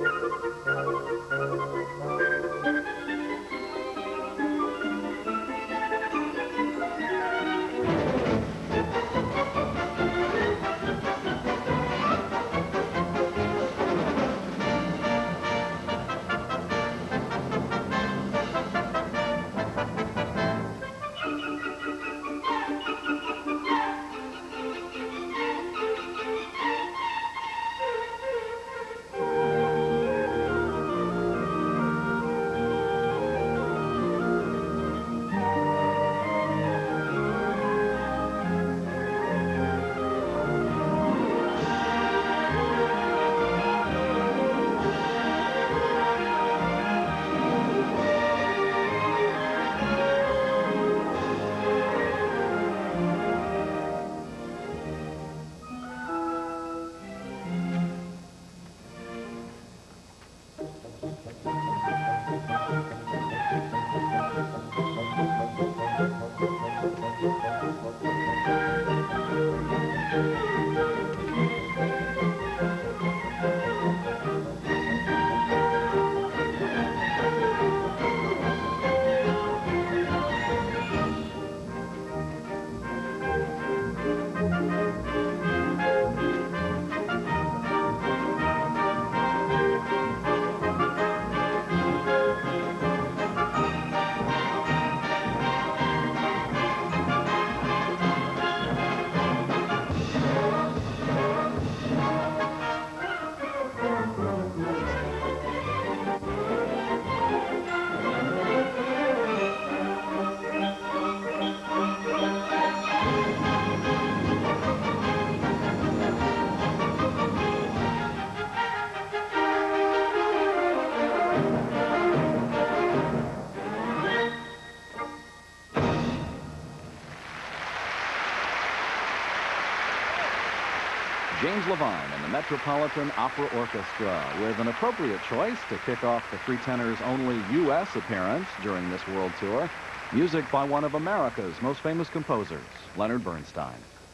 James Levine and the Metropolitan Opera Orchestra with an appropriate choice to kick off the Three Tenors' only U.S. appearance during this world tour. Music by one of America's most famous composers, Leonard Bernstein.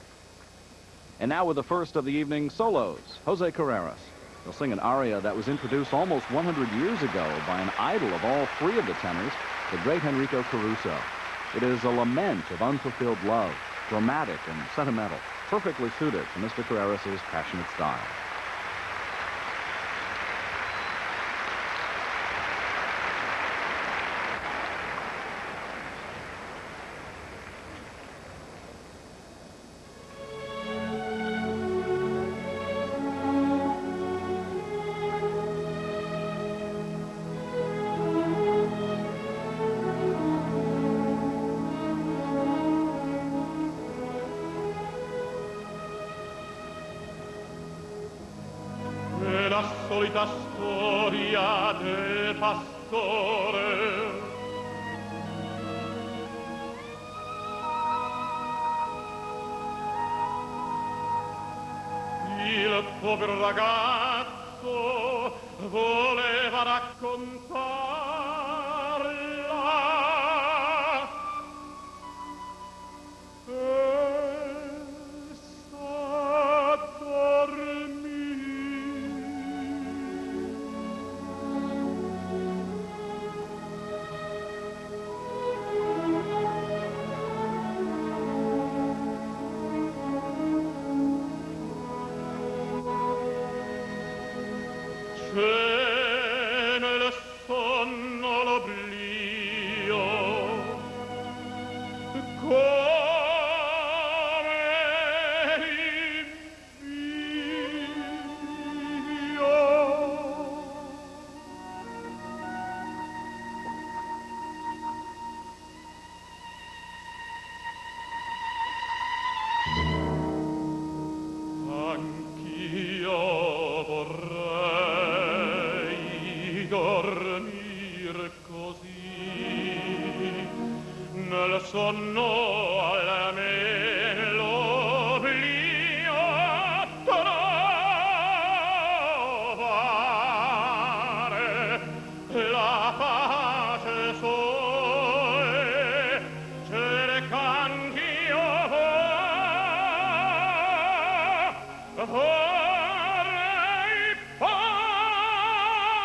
And now with the first of the evening's solos, Jose Carreras. They'll sing an aria that was introduced almost 100 years ago by an idol of all three of the tenors, the great Enrico Caruso. It is a lament of unfulfilled love, dramatic and sentimental, perfectly suited to Mr. Carreras' passionate style. La solita storia del pastore, il povero ragazzo voleva raccontarla e sa dormire. C'è nel sonno l'oblio, come l'invio. Anch'io vorrei dormir così, nel sonno almeno l'oblio trovare, la pace sole cerc'anch'io vorrei poi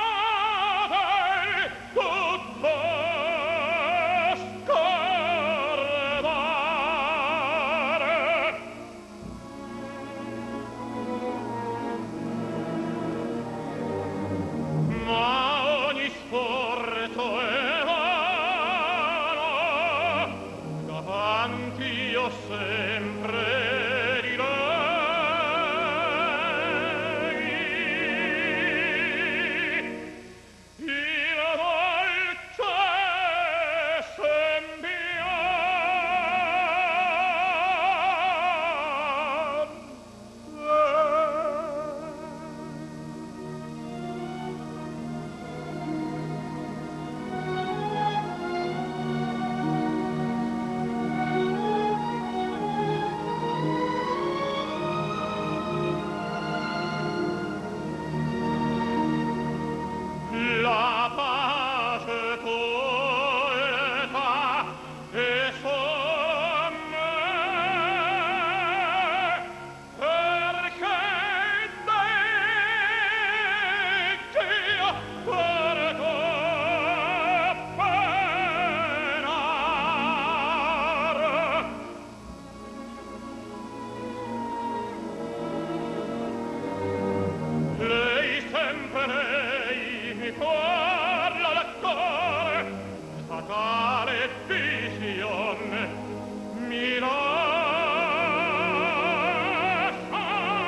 mi parla la core, fatale visione, mi lascia,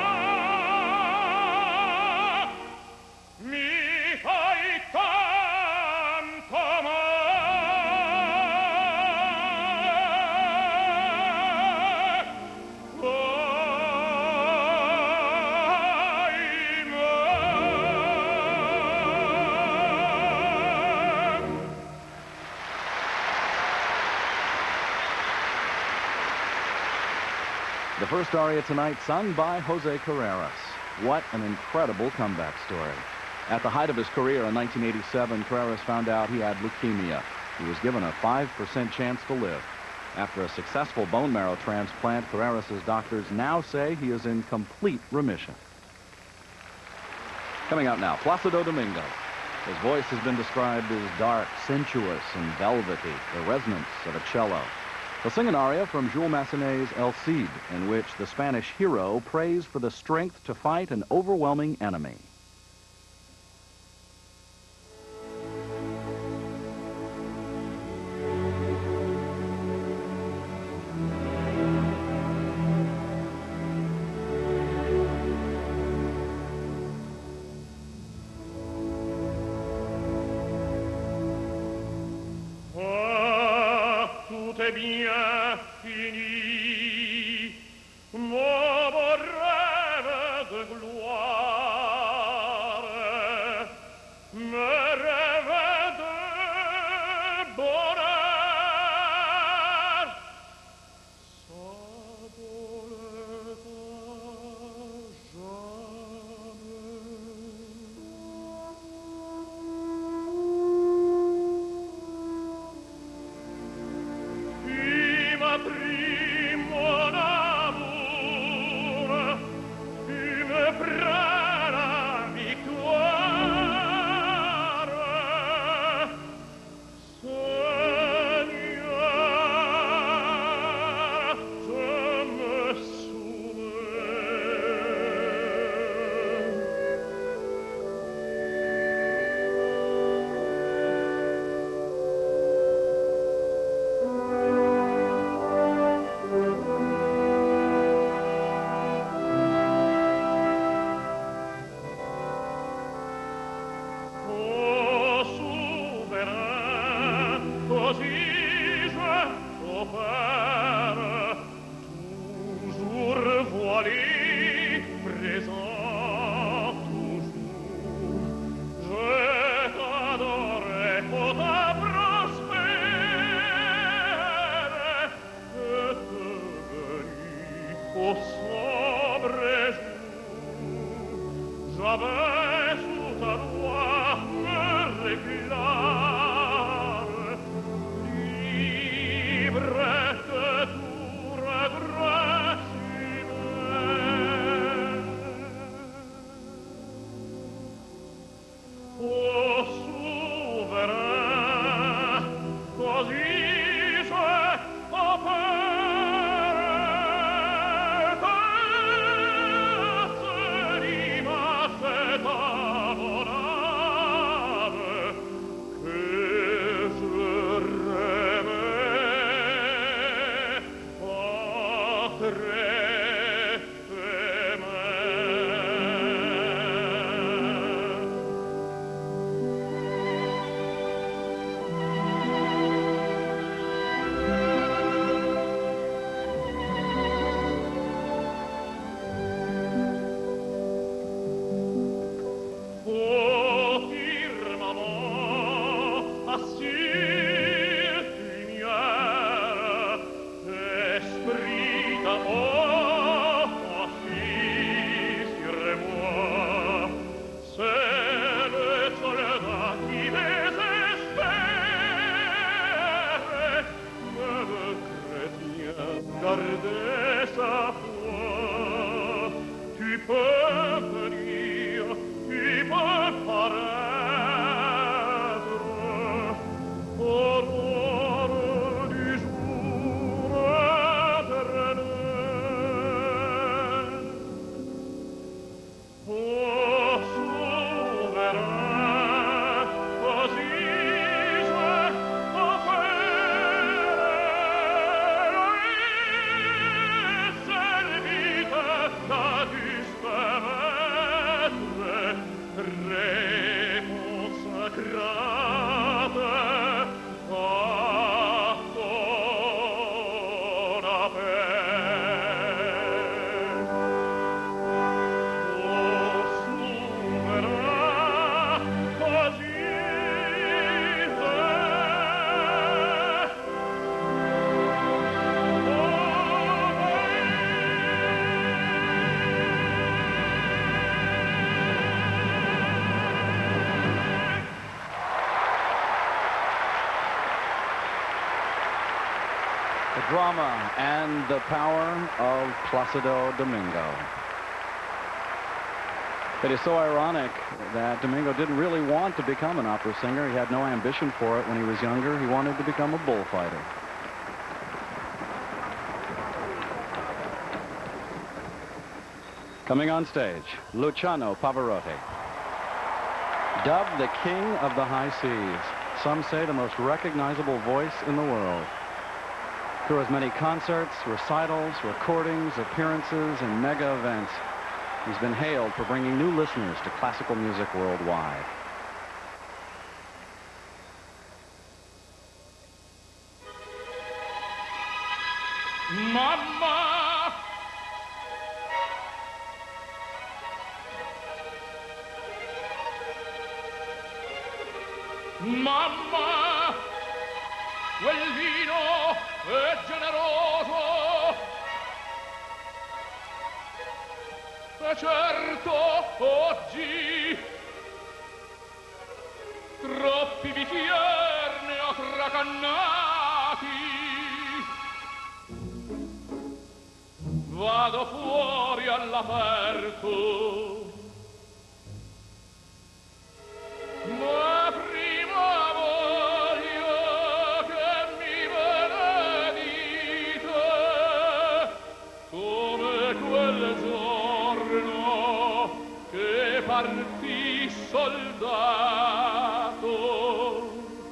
mi fai tanto The first aria tonight sung by Jose Carreras. What an incredible comeback story. At the height of his career in 1987, Carreras found out he had leukemia. He was given a 5% chance to live. After a successful bone marrow transplant, Carreras' doctors now say he is in complete remission. Coming out now, Placido Domingo. His voice has been described as dark, sensuous, and velvety, the resonance of a cello. He'll sing an aria from Jules Massenet's El Cid, in which the Spanish hero prays for the strength to fight an overwhelming enemy. Tout est bien fini, mon beau rêve de gloire, me rêve de bonheur, pris mon amour, tu me prends la victoire, Seigneur, je me così je t'offre toujours voilé, présent toujours. Je t'adorerai pour ta prospère, que devenu au sombre jour, j'avais sous ta loi me réclame, libre que tout regret humain. Ô souverain, così je t'offre ta l'image d'abonable que je remets entre tes mains. Ô firmament, assure lumière, esprit ta haut assis sur moi, c'est le soldat qui désespère, mais le chrétien garder sa foi. Tu peux venir, tu peux paraître, aurore du jour éternel. Ô souverain, drama and the power of Placido Domingo. It is so ironic that Domingo didn't really want to become an opera singer. He had no ambition for it when he was younger. He wanted to become a bullfighter. Coming on stage, Luciano Pavarotti. Dubbed the King of the High Seas. Some say the most recognizable voice in the world. Through as many concerts, recitals, recordings, appearances, and mega events, he's been hailed for bringing new listeners to classical music worldwide. Mamma, mamma, quel vino è generoso, e certo oggi troppi bicchier ne ho tracannati. Vado fuori all'aperto, ma prima voglio che mi benedite come quel giorno che partì soldato.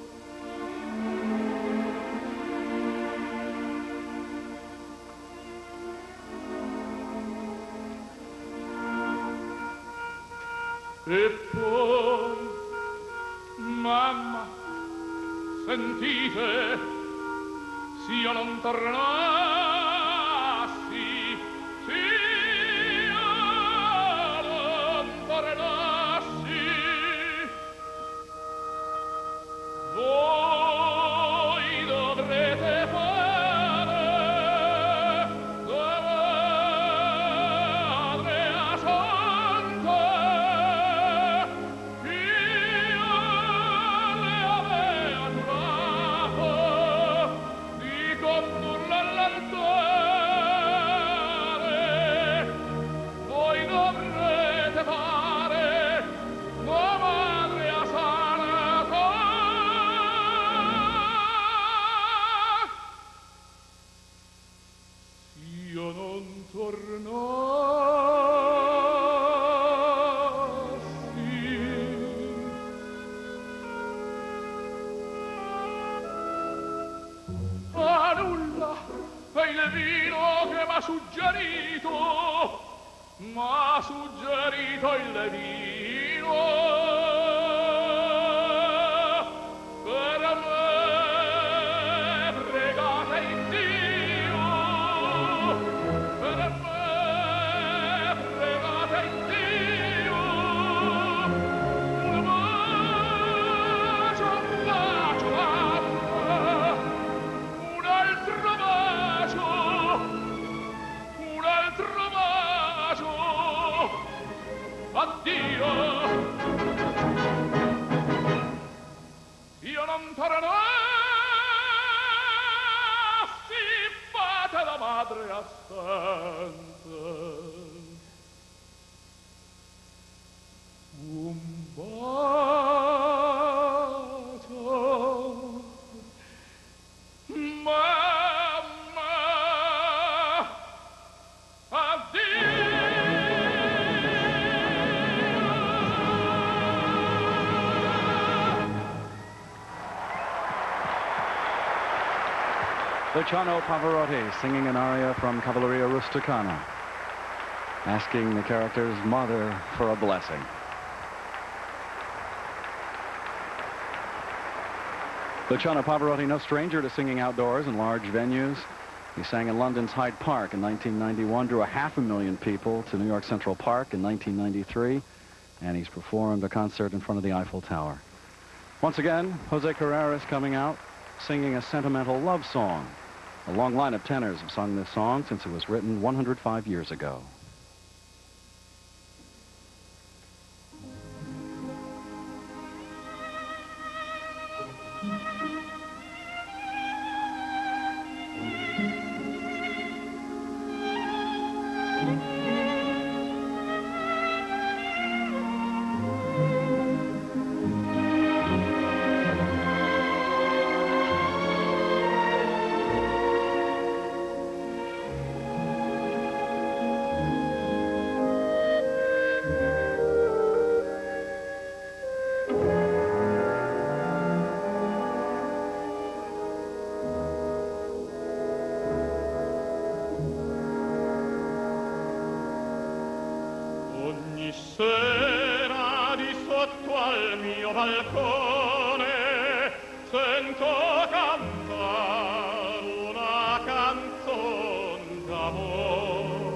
E poi, mamma, sentite, s'io non tornassi, s'io non tornassi, voi dovrete fare da madre a santa. M'ha suggerito il vino per me, pregate in Dio, per me, pregate in Dio, un bacio, mamma, un altro bacio, un altro bacio, addio. Io non tornassi, fate la madre assente. Un bacio, mamma, addio. Luciano Pavarotti singing an aria from Cavalleria Rusticana, asking the character's mother for a blessing. Luciano Pavarotti, no stranger to singing outdoors in large venues. He sang in London's Hyde Park in 1991, drew 500,000 people to New York Central Park in 1993, and he's performed a concert in front of the Eiffel Tower. Once again, Jose Carreras coming out, singing a sentimental love song. A long line of tenors have sung this song since it was written 105 years ago. mio balcone sento cantar una canzon d'amor.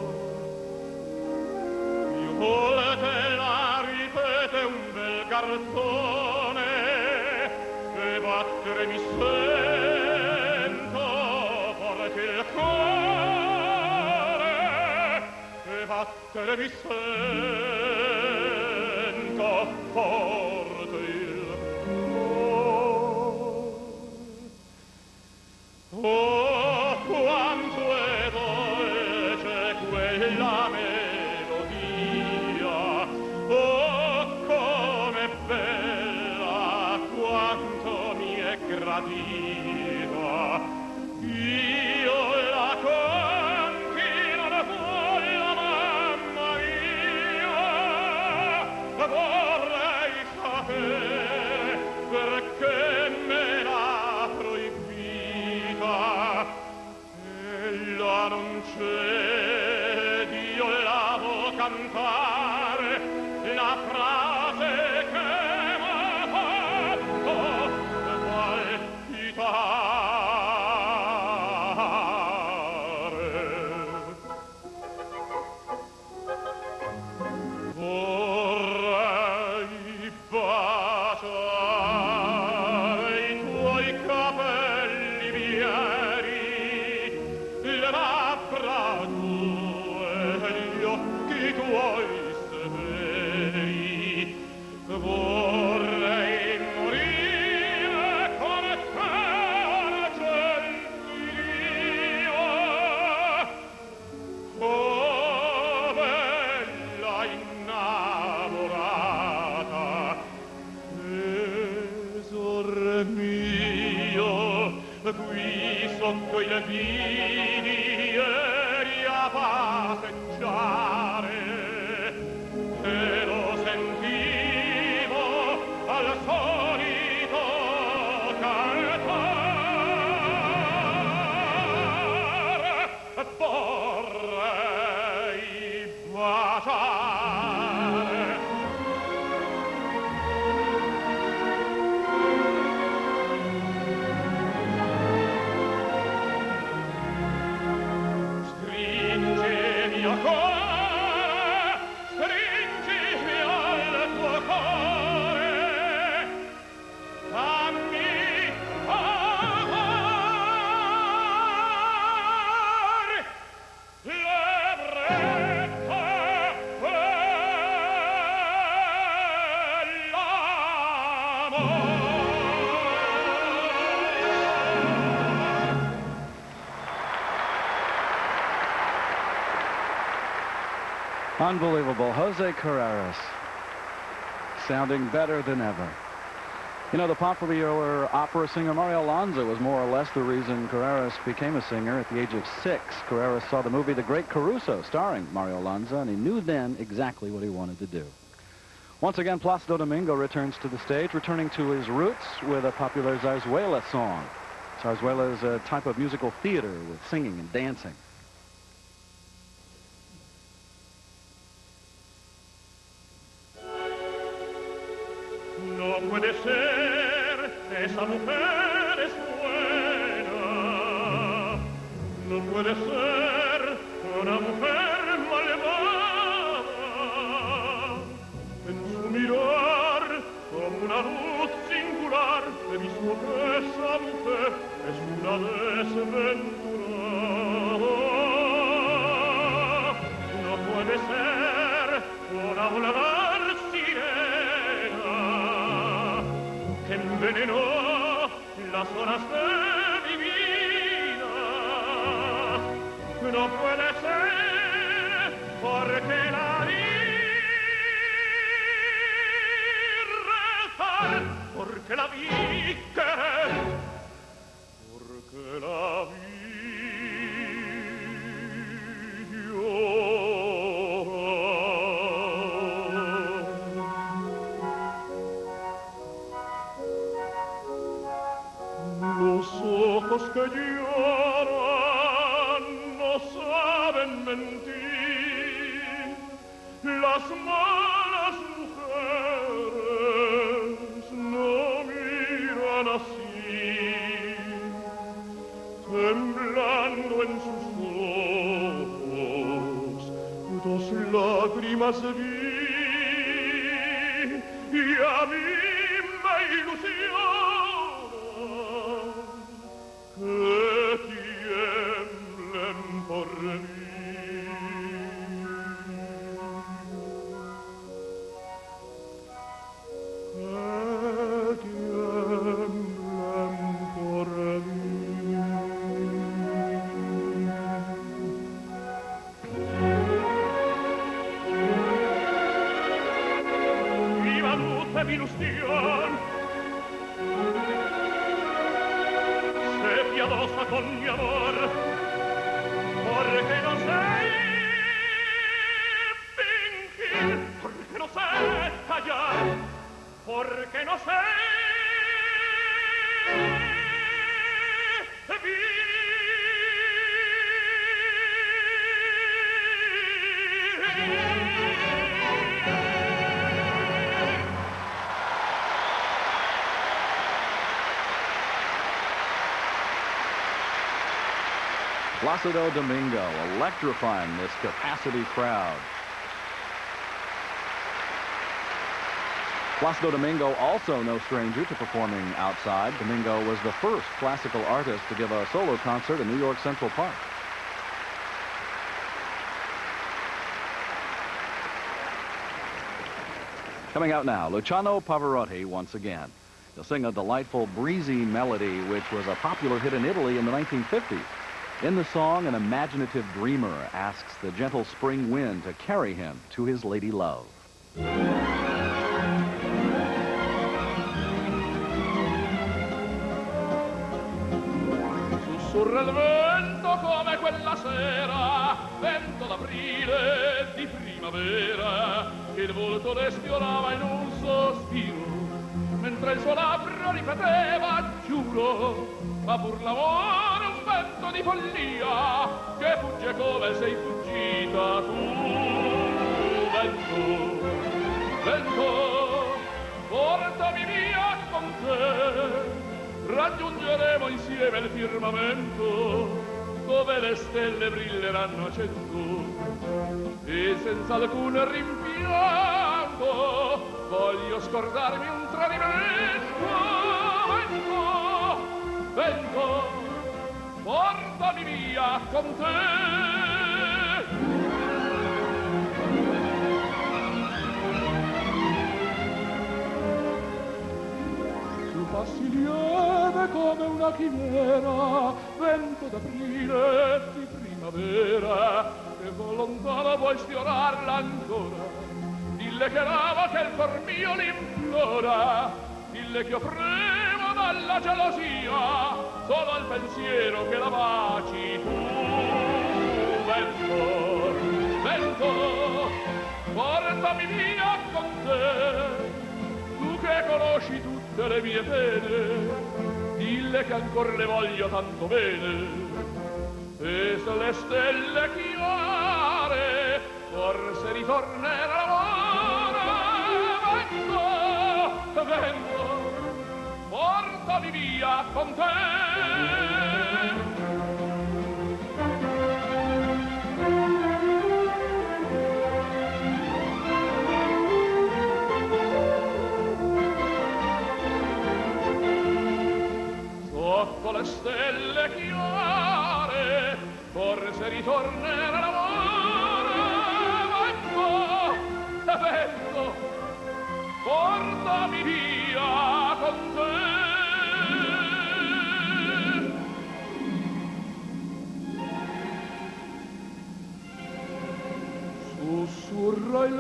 Più volte la ripete un bel garzone e battere mi sento forte il cuore e battere mi sento forte il cuore. Oh, quanto è dolce quella melodia, oh, com'è bella, quanto mi è gradita. Io la canti non voglio, mamma mia, vorrei sapere perché me l'ha proibita. Ella non c'è, Dio la vo cantare la frase che m'ha fatto palpitare. Vorrei baciare i tuoi capelli bianchi, le labbra tue e gli occhi tuoi severi. Vorrei morire con te, Argentina, oh bella innamorata. Tesor mio, qui sotto il vini ieri a passeggiare e lo sentivo al solito cantare. Vorrei baciare stringimi a cuore, stringimi al tuo cuore, fammi amar l'ebbrezza Unbelievable. Jose Carreras, sounding better than ever. You know, the popular opera singer Mario Lanza was more or less the reason Carreras became a singer. At the age of 6, Carreras saw the movie The Great Caruso starring Mario Lanza, and he knew then exactly what he wanted to do. Once again, Plácido Domingo returns to the stage, returning to his roots with a popular zarzuela song. Zarzuela is a type of musical theater with singing and dancing. No puede ser, esa mujer es buena. No puede ser una mujer malvada. En su mirar, como una luz singular, he visto que esa mujer es una desventurada. No puede ser una vulgar sirena que envenenó las horas de mi vida. No puede ser porque la vi rezar, porque la vi querer, porque la vi los ojos que lloran no saben mentir, las malas mujeres así, temblando en sus ojos, dos lágrimas vi, y a mí me ilusiona que tiemblen por mí. Ilusión se piadosa con mi amor, porque no sé fingir, porque no sé callar, porque no sé vivir. Placido Domingo electrifying this capacity crowd. Placido Domingo also no stranger to performing outside. Domingo was the first classical artist to give a solo concert in New York Central Park. Coming out now, Luciano Pavarotti once again. He'll sing a delightful breezy melody which was a popular hit in Italy in the 1950s. In the song, an imaginative dreamer asks the gentle spring wind to carry him to his lady love. Sussurra il vento come quella sera, vento d'aprile di primavera, che il volto le sfiorava in un sospiro, mentre il suo labbro ripeteva, giuro, ma pur l'amore un vento di follia, che fugge come sei fuggita tu. Vento, vento, portami via con te, raggiungeremo insieme il firmamento, dove le stelle brilleranno a cento, e senza alcun rimpianto voglio scordarmi un tradimento. Vento, vento, portami via con te. Tu passi lieve come una chimera, vento d'aprile di primavera, che lontana vuoi sfiorarla ancora. Dille che l'amo, che il cor mio l'implora, dille che io fremo dalla gelosia, solo al pensiero che la baci tu. Vento, vento, portami via con te, tu che conosci tutte le mie pene, dille che ancor le voglio tanto bene, e se le stelle chiare forse ritornerà l'amore. Vento, vento, portami via con te. Sotto le stelle chiare forse ritornerà l'amore. Vento, vento, portami via con te. Sussurra il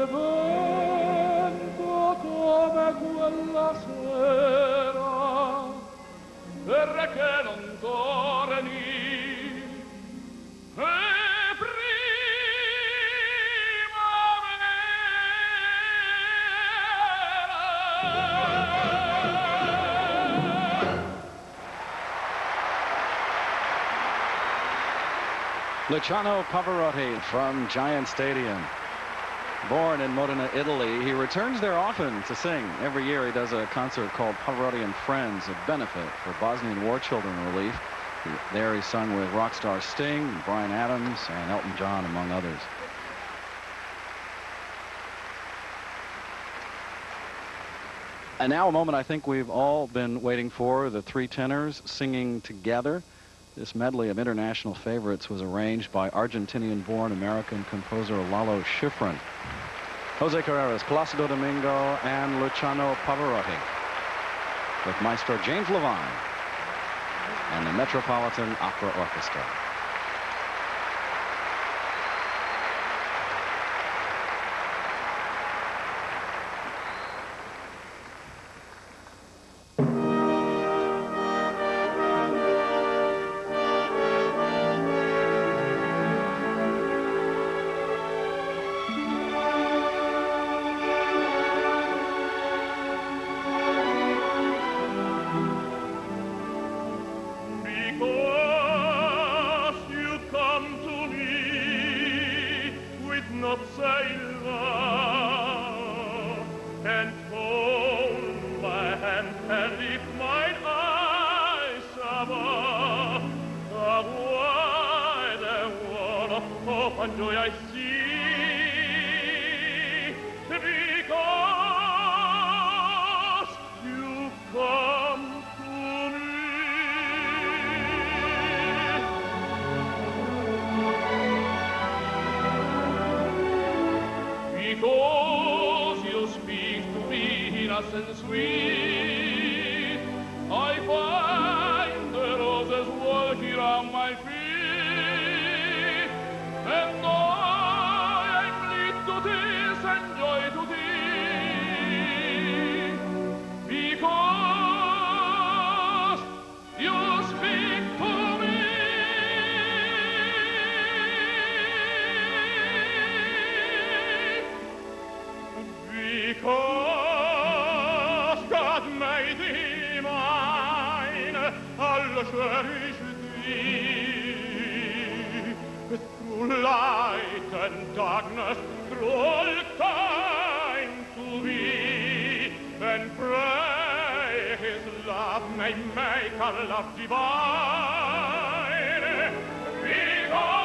vento come quella sera, perché non torni, e Luciano Pavarotti from Giant Stadium. Born in Modena, Italy, he returns there often to sing. Every year he does a concert called Pavarotti and Friends, a benefit for Bosnian war children relief. There he sung with rock star Sting, Bryan Adams, and Elton John, among others. And now a moment I think we've all been waiting for, the three tenors singing together. This medley of international favorites was arranged by Argentinian-born American composer Lalo Schifrin. Jose Carreras, Placido Domingo, and Luciano Pavarotti, with Maestro James Levine and the Metropolitan Opera Orchestra. Because you speak to me innocent and sweet, I find the roses walking around my feet, and I bleed to tears and joy to thee, because you speak to me. Because God made thee mine, I'll cherish thee through light and darkness, through all time to thee, and pray His love may make our love divine. Because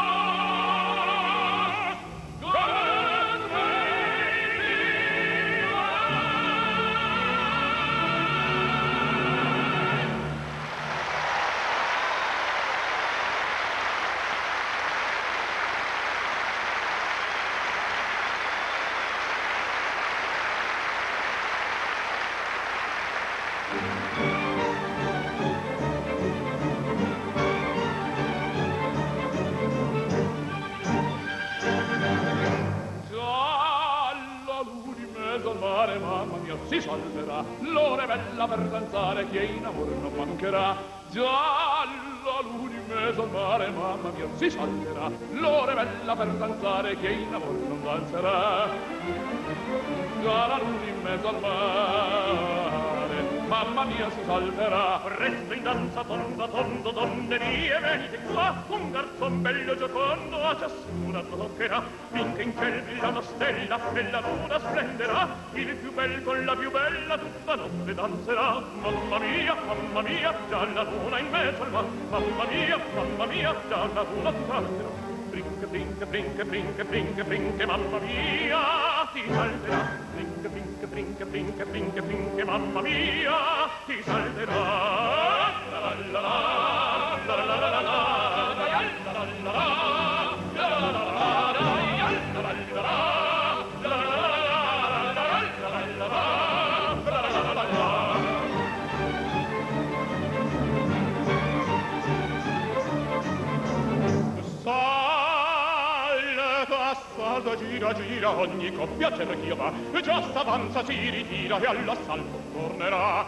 mamma mia, si salverà, l'ora è bella per danzare, chi è in amore non mancherà. Già la luna in mezzo al mare, mamma mia, si salverà, l'ora è bella per danzare, chi è in amore non danzerà. Già la luna in mezzo al mare, mamma mia, si salverà. Presto in danza tondo, tondo, donne mie, venite qua, un garzon bello giocondo a ciascuna toccherà, finché in ciel brilla una stella e la luna splenderà, il più bel con la più bella tutta notte danzerà. Mamma mia, già la luna in mezzo al mar, mamma mia, già la luna ti salverà. Brinche, brinche, brinche, brinche, brinche, brinche, mamma mia, ti salverà. Brinche, brinche, brinche, brinche, brinche, brinche, mamma mia, ti salverà. La la la la, la la la la la, la la la la la, la la la la la, salta, gira, gira, ogni coppia cerchia va, già s'avanza, si ritira e all'assalto tornerà.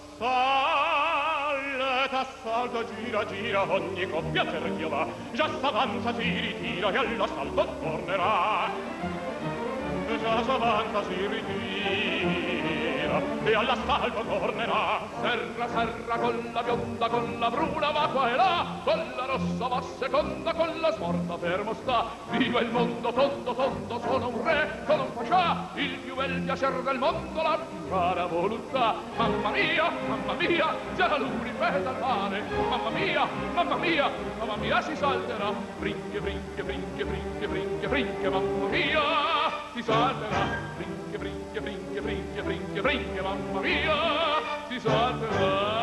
Salta, salta, gira, gira, ogni coppia cerchia va, già s'avanza, si ritira e all'assalto tornerà. Già s'avanza, si ritira sera e alla salvo tornerà. Serra, serra, con la bionda, con la bruna va qua e là, con la rossa va seconda, con la smorta fermo sta. Viva il mondo, tondo, tondo, sono un re, sono un pascià, il più bel piacer del mondo, la più rara volontà. Mamma mia, già la luna ripeta al mare. Mamma mia, mamma mia, si salterà. Brinche, brinche, brinche, brinche, brinche, brinche, mamma mia, si salterà. Brinche, brinche, brinche, brinche, brinche, brinche, mamma mia, si salterà.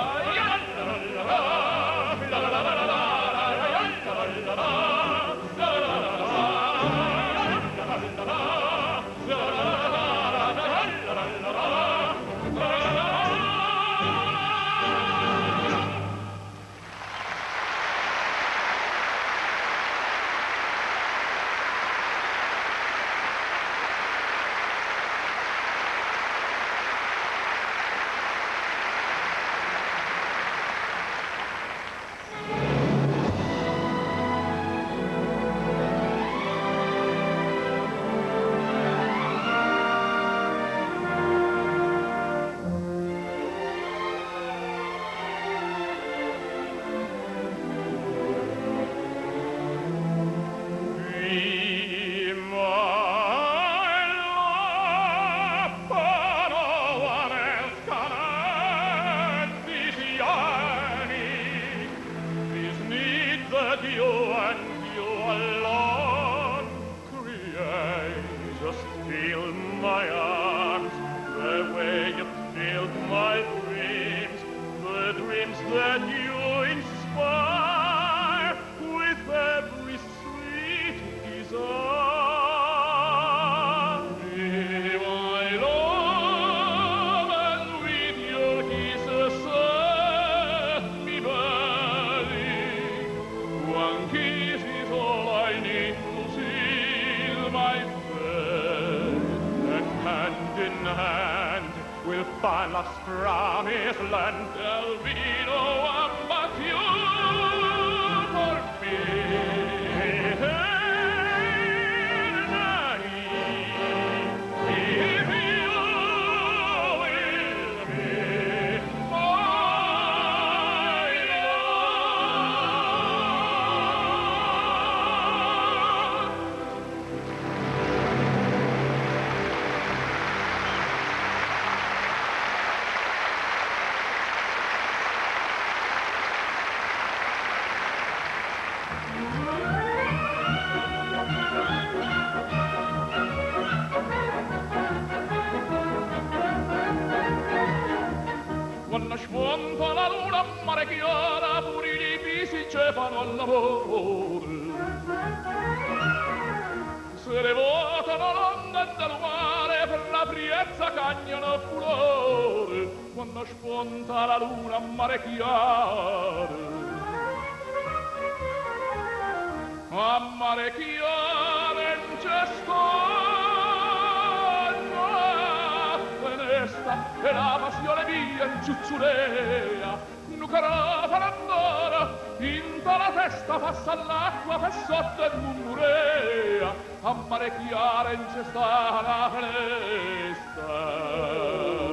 Quando spunta la luna mare chiara, pure i pisi cepano al lavoro. Se ne votano l'onda del mare, per la friezza cagnano furore. Quando spunta la luna mare chiara, a mare chiara in cesto e la passione via in ciuzzulea, nucarà farandora, inta la testa passa all'acqua per sotto e murmurea, a mare chiara in cesta la festa.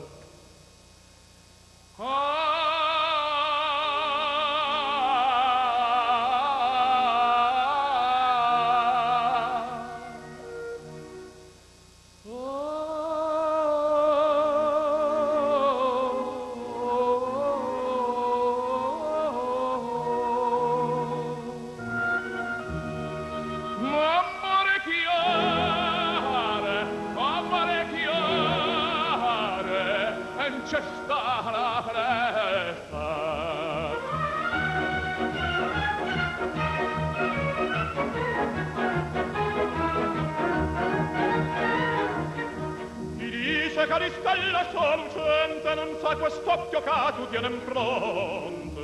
Che di stella sua lucente non sa quest'occhio che tu tiene in fronte.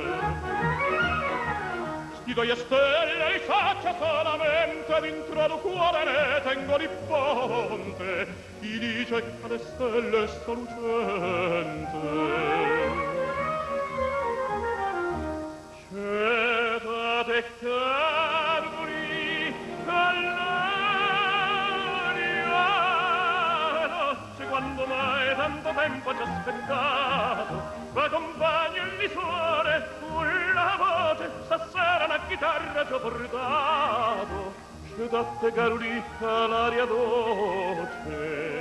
Schido e stelle li saccia solamente, dentro del cuore ne tengo di fonte. Chi dice che le stelle sta lucente. Scetate cadri all'aria, notte quando mai tanto da te Carolina l'aria dolce.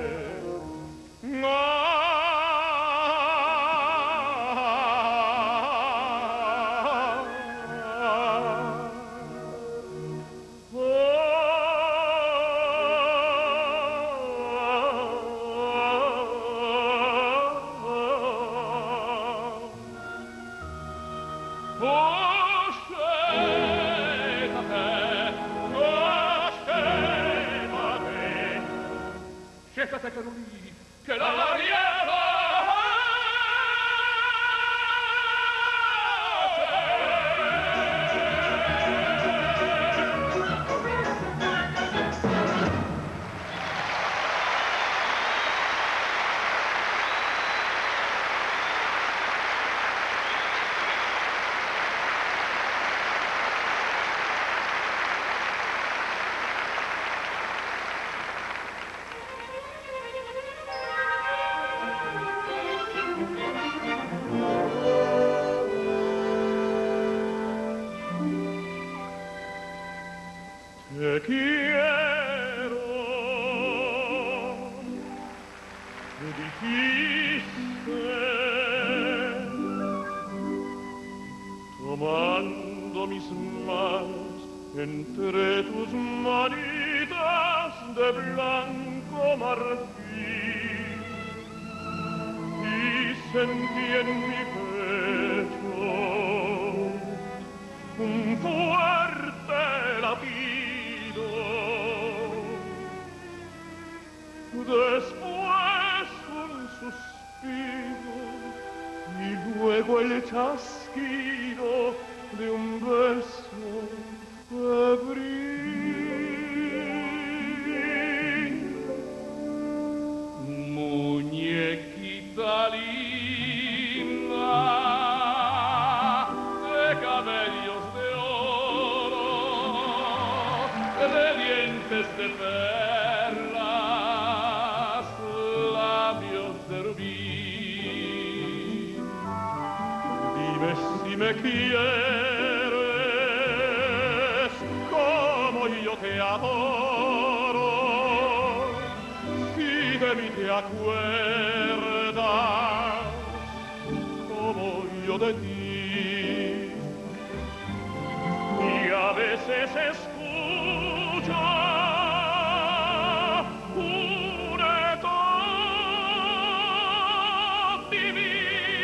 Scétate Carolina, che l'aria Te quiero, me dijiste, tomando mis manos entre tus manitas de blanco marfil, y sentí en mi pecho un fuerte latido. Después un suspiro y luego el chasquido de un beso febril. Muñequita linda de cabellos de oro, de dientes de perlas, si me quieres como yo te adoro, si de mí te acuerdas como yo de ti, y a veces escucho un eco divino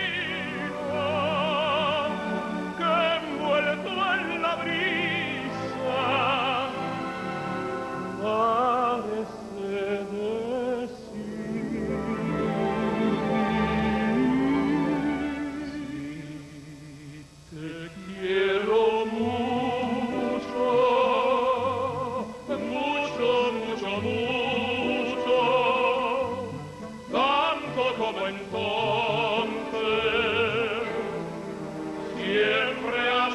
en la brisa parece decir sí, te quiero mucho, mucho, mucho, mucho, tanto como entonces siempre has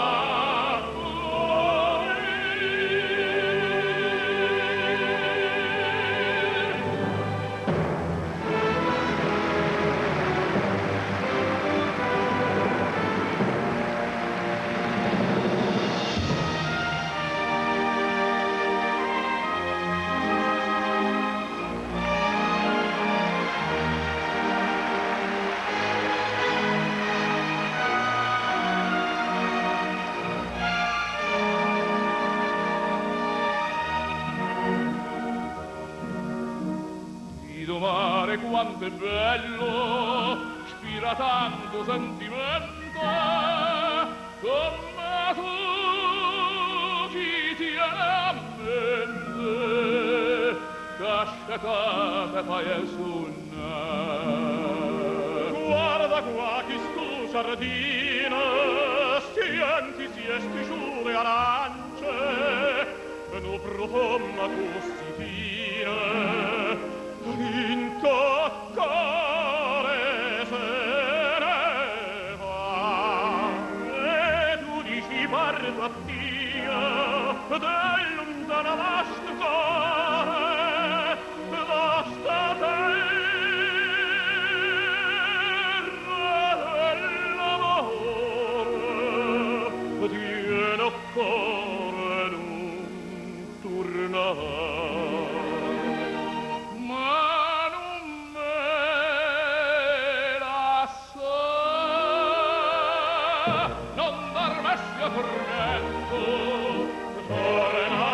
mare quanto è bello, ispira tanto sentimento, come tu chi tiene a mente, cascetate fai e sunna. Guarda qua chi stu sardina, stienti siesti giù le arance, no profonda così fine, in toccare se ne va, e tu dici parla Dio del lontano vasto cuore, vasta terra dell'amore, tiene a cuore non tu tormento, torna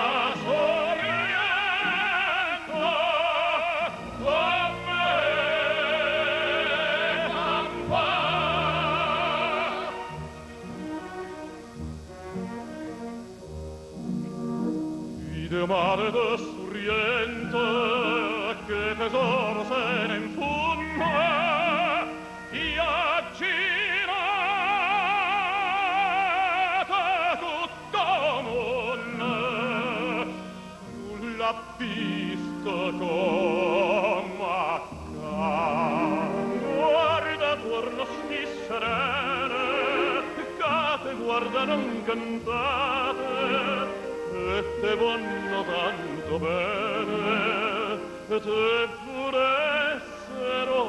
sorriendo, con me campa. Vide mare de sorriente, che tesoro se ne infunde, visto come guarda torno sti serene, cate guardano incantate e te vanno tanto bene, e te puressero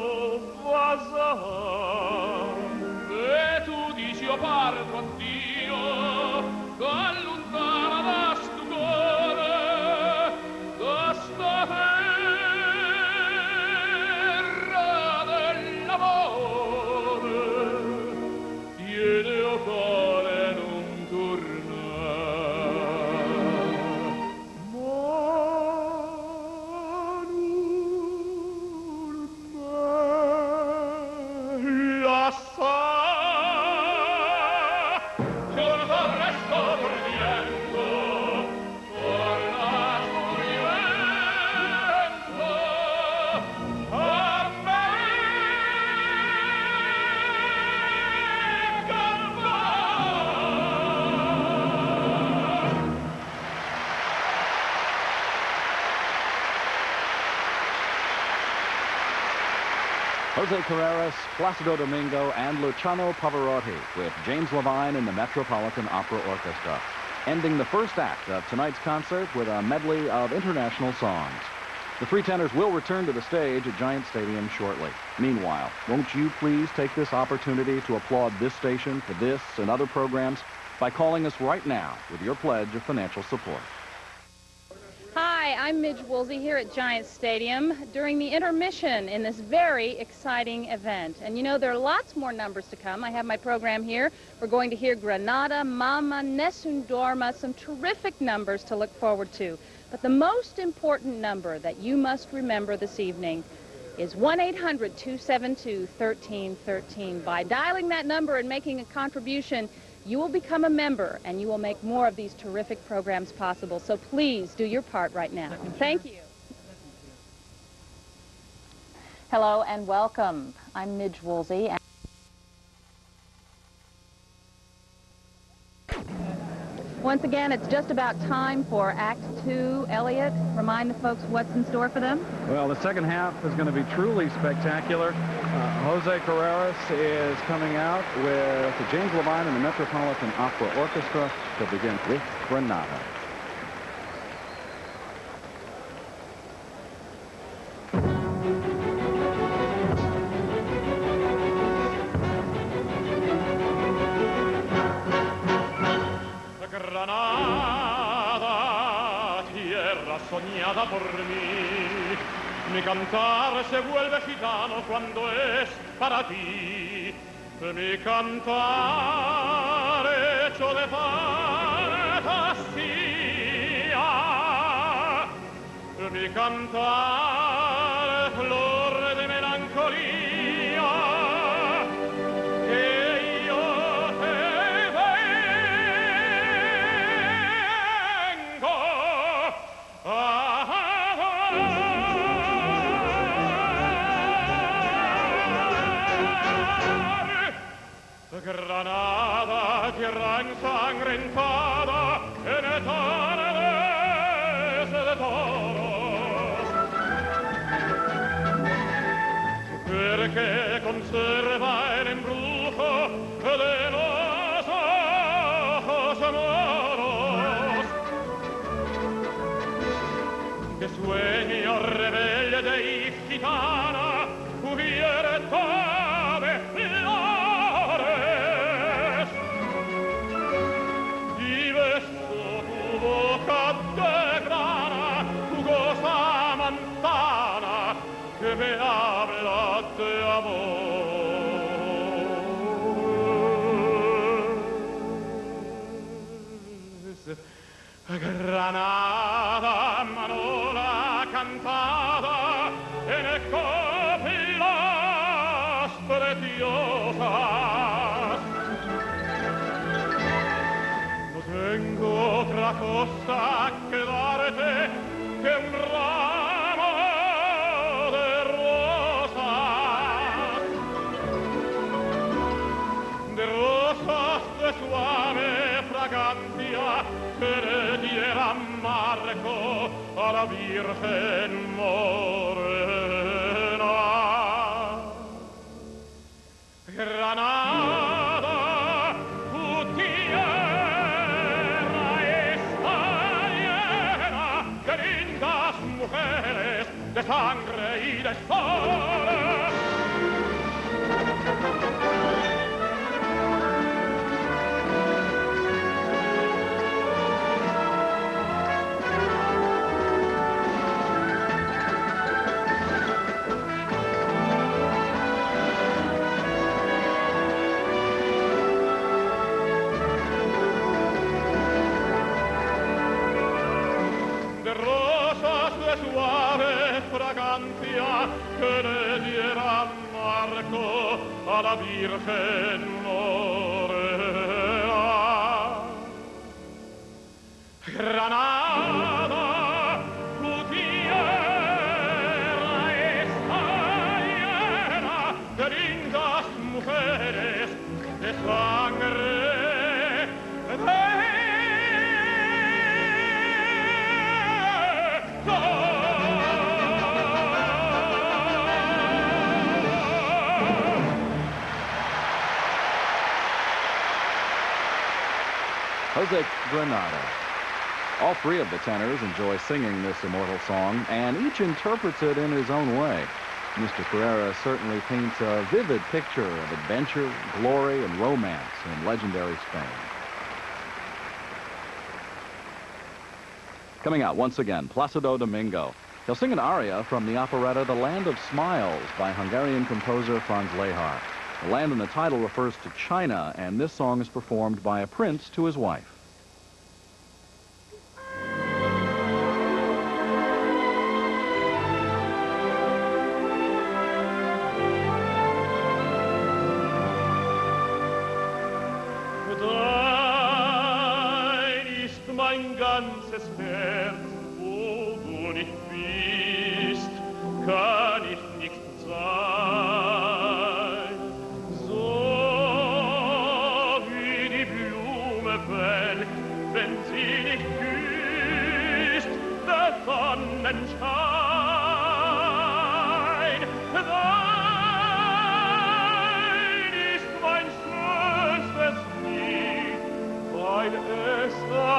vasar. E tu dici io parto a Dio, allontana da stu cuore, da sta terra dell'amore, tiene o cuore non tornare. Ma non sa Jose Carreras, Placido Domingo, and Luciano Pavarotti with James Levine and the Metropolitan Opera Orchestra, ending the first act of tonight's concert with a medley of international songs. The three tenors will return to the stage at Giant Stadium shortly. Meanwhile, won't you please take this opportunity to applaud this station for this and other programs by calling us right now with your pledge of financial support. Hi, I'm Midge Woolsey here at Giant Stadium during the intermission in this very exciting event. And you know, there are lots more numbers to come. I have my program here. We're going to hear Granada, Mama, Nessun Dorma, some terrific numbers to look forward to. But the most important number that you must remember this evening is 1-800-272-1313. By dialing that number and making a contribution, you will become a member, and you will make more of these terrific programs possible. So please do your part right now. Thank you. Hello and welcome. I'm Midge Woolsey. Once again, it's just about time for Act 2. Elliot, remind the folks what's in store for them. Well, the second half is going to be truly spectacular. Jose Carreras is coming out with James Levine and the Metropolitan Opera Orchestra to begin with Granada. Granada, tierra soñada por mí, mi cantar se vuelve gitano cuando es para ti, mi cantar hecho de fantasía, mi cantar flor de melancolía, que yo te vengo a Granada, tierra ensangrentada en tardes de toros, perché conserva el embrujo de los ojos moros, que sueño rebelde y gitana cubierta de flores, y beso tu boca de grana, jugosa manzana, que me habla de amor. preciosas. No tengo otra cosa que darte que un ramo de rosas de suave fragancia que le diera marco a la Virgen morena. Granada, tu tierra está llena de lindas mujeres, de sangre y de sol. Suave fragancia que le diera marco a la Virgen morena. Granada, tu tierra está llena de lindas mujeres, de sangre, Jose Granada. All three of the tenors enjoy singing this immortal song, and each interprets it in his own way. Mr. Carrera certainly paints a vivid picture of adventure, glory, and romance in legendary Spain. Coming out once again, Placido Domingo. He'll sing an aria from the operetta The Land of Smiles by Hungarian composer Franz Lehár. The land in the title refers to China, and this song is performed by a prince to his wife. Dein ist mein ganzes Herz, wo du nicht bist, kann ich nicht sein. So wie die Blume welkt, wenn sie nicht küsst, der Sonnenschein. Dein ist mein schönstes Lied, weil es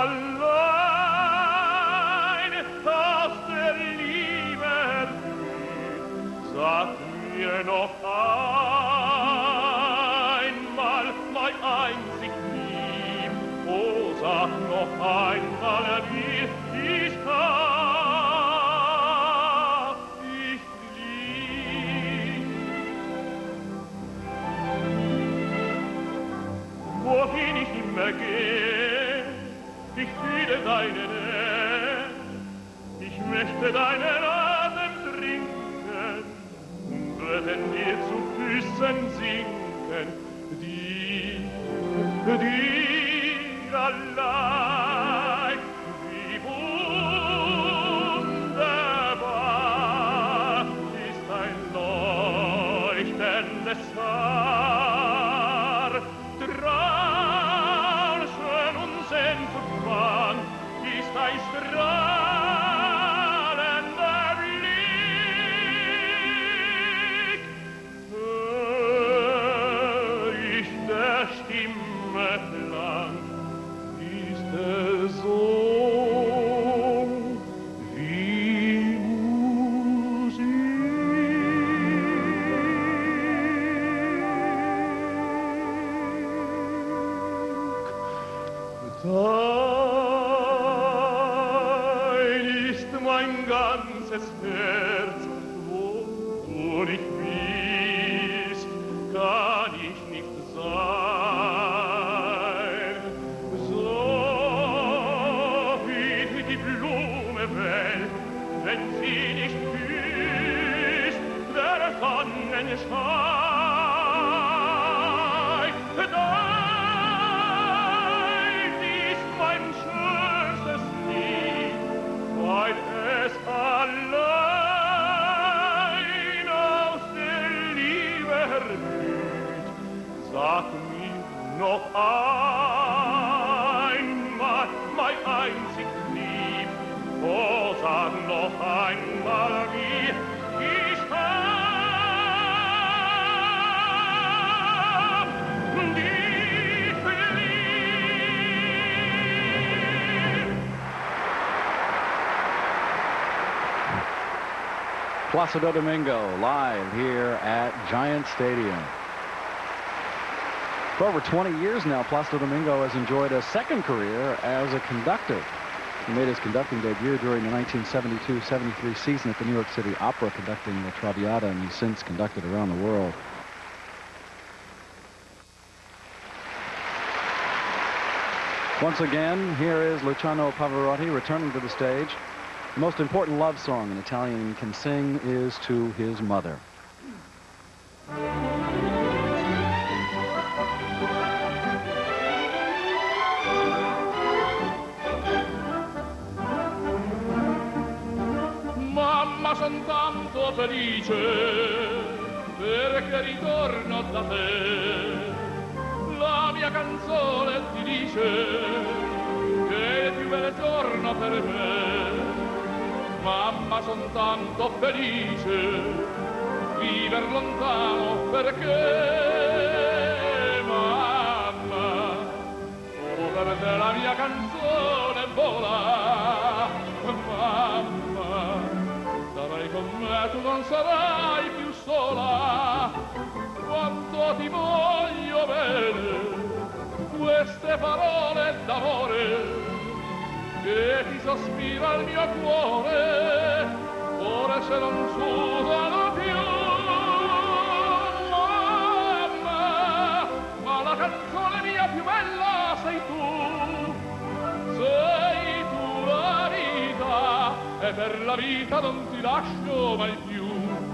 allein aus der Liebe blüht. Sag mir noch einmal, mein einzig Lieb, oh, sag noch einmal, wie ich hab dich lieb. Wohin ich immer gehe, ich fühle deine Nähe, ich möchte deinen Atem trinken und werden dir zu Füßen sinken, dir allein, wie wunderbar ist ein leuchtendes Haar, traumschön und sehnsuchtsvoll ist ein strahlender Blick. Hör ich der Stimme Klang, ist so wie Musik. Dein ist mein ganzes Herz, wo du nicht bist, kann ich nicht sein. So wie die Blume welkt, wenn sie nicht küsst, der Sonnenschein. verblieb. Sag mir noch einmal, mein einzig Lieb, oh, sag noch einmal, wie ich hab dich verliebt. Placido Domingo live here at Giant Stadium. For over 20 years now, Placido Domingo has enjoyed a second career as a conductor. He made his conducting debut during the 1972-73 season at the New York City Opera, conducting the Traviata, and he's since conducted around the world. Once again, here is Luciano Pavarotti returning to the stage. The most important love song an Italian can sing is to his mother. Mamma, son tanto felice perché ritorno da te. La mia canzone ti dice che è il più bel giorno per me. Mamma, son tanto felice viver lontano perché mamma, solo per te la mia canzone vola. Mamma, sarai con me, tu non sarai più sola. Quanto ti voglio bene, queste parole d'amore che ti sospira il mio cuore, ora se non s'usano più. Mamma, ma la canzone mia più bella sei tu la vita, e per la vita non ti lascio mai più.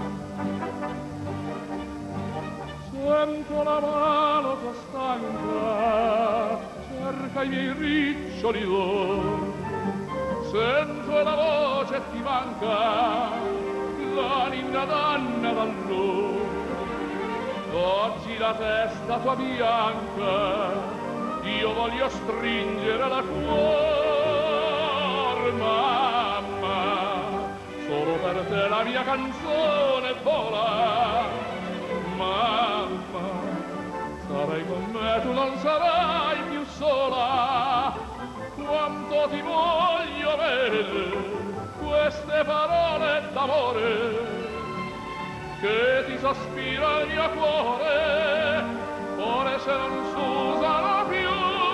Sento la mano tua stanca, cerca i miei riccioli d'oro. Sento la voce ti manca, l'anima danna d'allora. Oggi la testa tua bianca, io voglio stringere la cuore. Mamma, solo per te la mia canzone vola. Mamma, sarai con me, tu non sarai più sola. Quanto ti voglio bene, queste parole d'amore che ti sospira il mio cuore, ora se non s'usano più.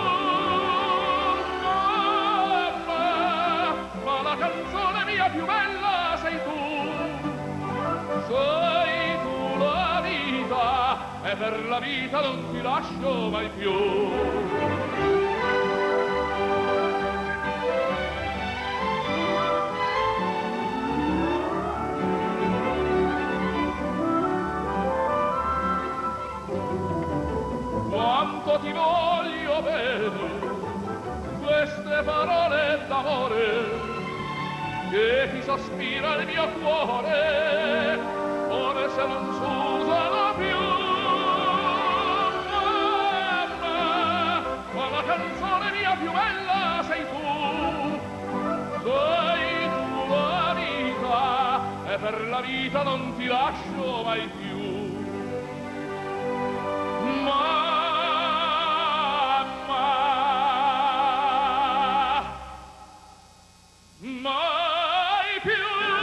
Mamma, ma la canzone mia più bella sei tu la vita, e per la vita non ti lascio mai più. Quanto ti voglio bene, queste parole d'amore che ti sospira il mio cuore, ora se non s'usano più. Mamma, ma la canzone mia più bella sei tu la vita, e per la vita non ti lascio mai più. Mai più.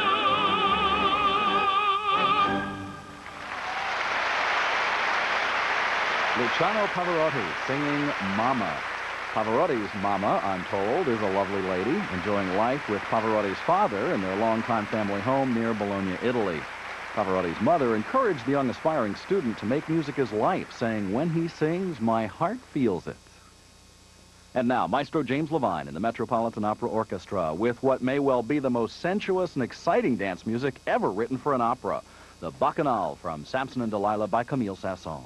Luciano Pavarotti singing Mama. Pavarotti's mama, I'm told, is a lovely lady enjoying life with Pavarotti's father in their longtime family home near Bologna, Italy. Pavarotti's mother encouraged the young aspiring student to make music his life, saying, "When he sings, my heart feels it." And now, Maestro James Levine in the Metropolitan Opera Orchestra with what may well be the most sensuous and exciting dance music ever written for an opera, the Bacchanal from Samson and Delilah by Camille Saint-Saëns.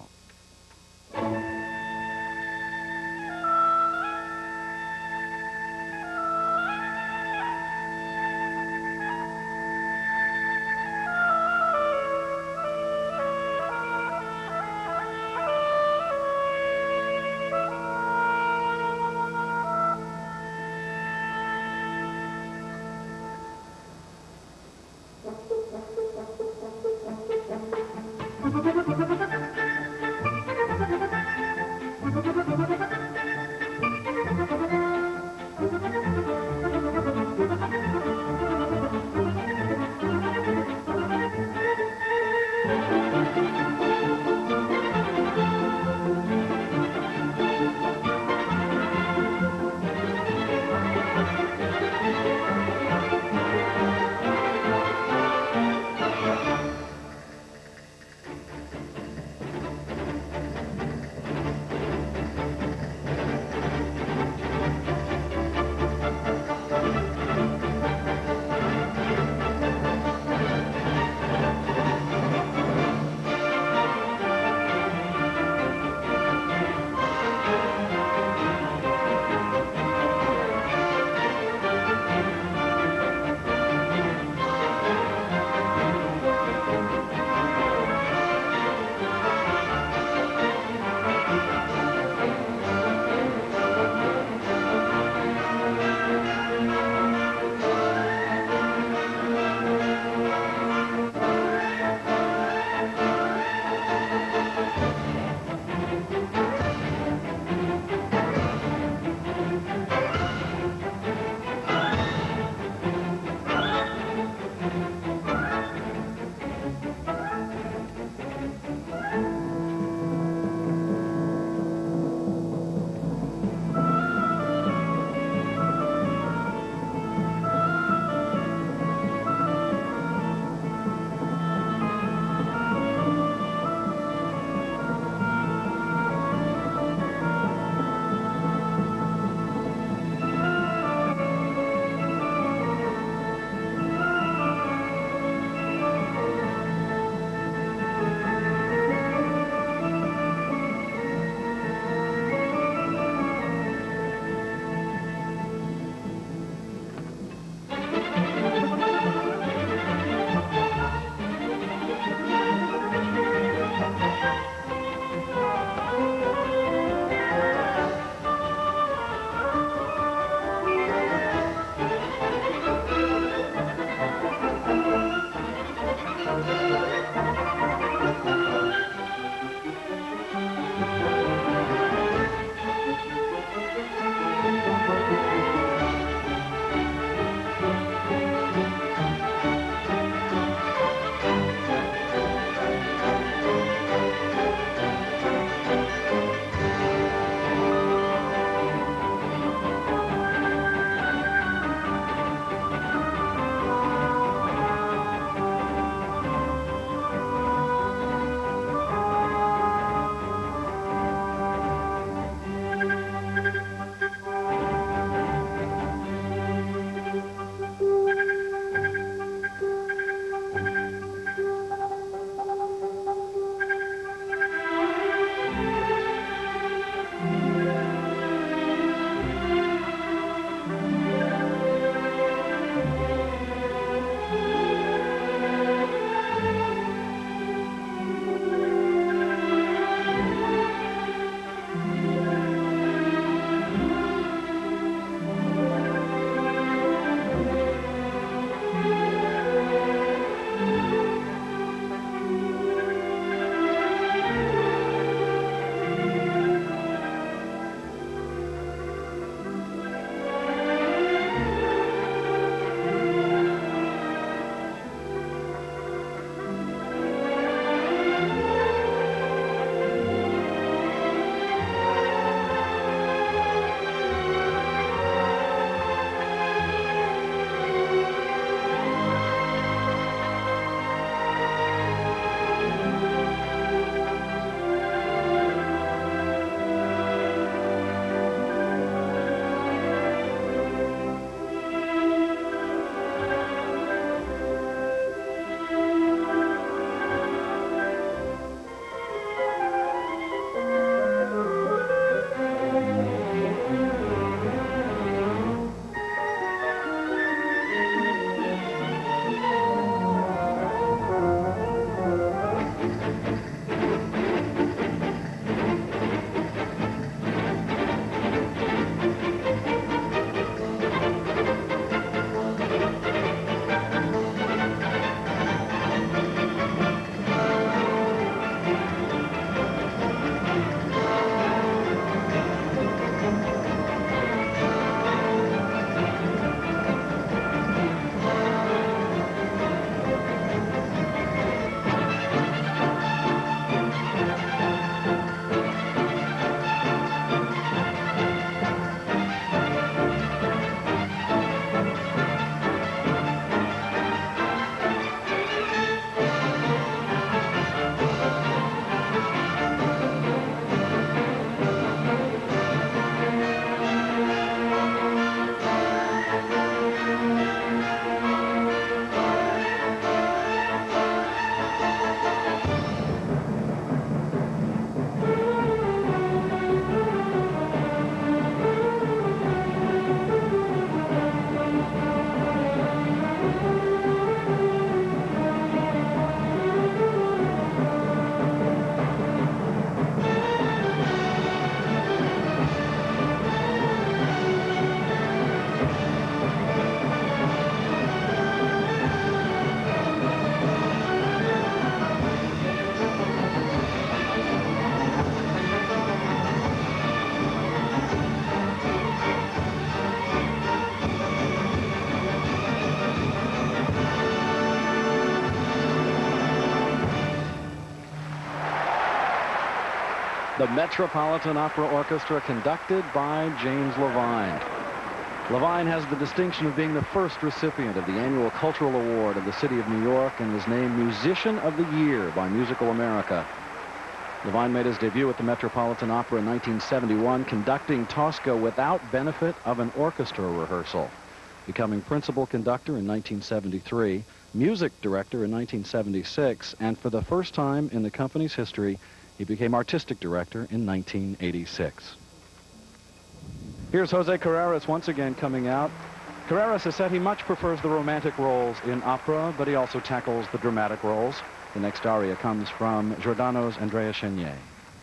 The Metropolitan Opera Orchestra, conducted by James Levine. Levine has the distinction of being the first recipient of the annual Cultural Award of the City of New York and was named Musician of the Year by Musical America. Levine made his debut at the Metropolitan Opera in 1971, conducting Tosca without benefit of an orchestra rehearsal, becoming principal conductor in 1973, music director in 1976, and for the first time in the company's history, he became artistic director in 1986. Here's Jose Carreras once again coming out. Carreras has said he much prefers the romantic roles in opera, but he also tackles the dramatic roles. The next aria comes from Giordano's Andrea Chenier.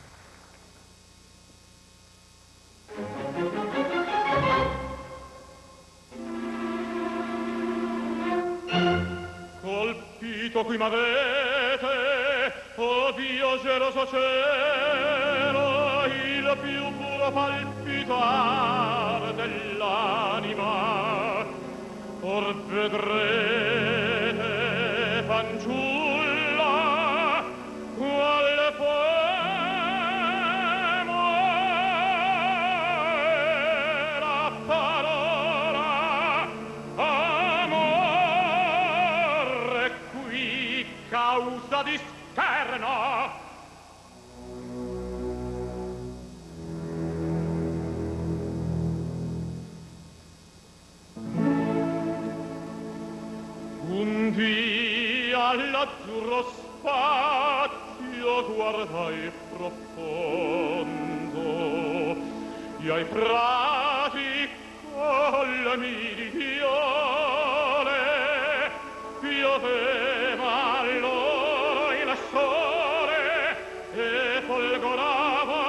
Colpito qui m'avete, oh Dio geloso cielo, il più puro palpitar dell'anima. Or vedrete, fanciulla, quale poema era parola, amore qui causa di scherno. Un dia l'azzurro spazio guardai profondo e ai prati con le miri viole pioveva allora il sole e folgorava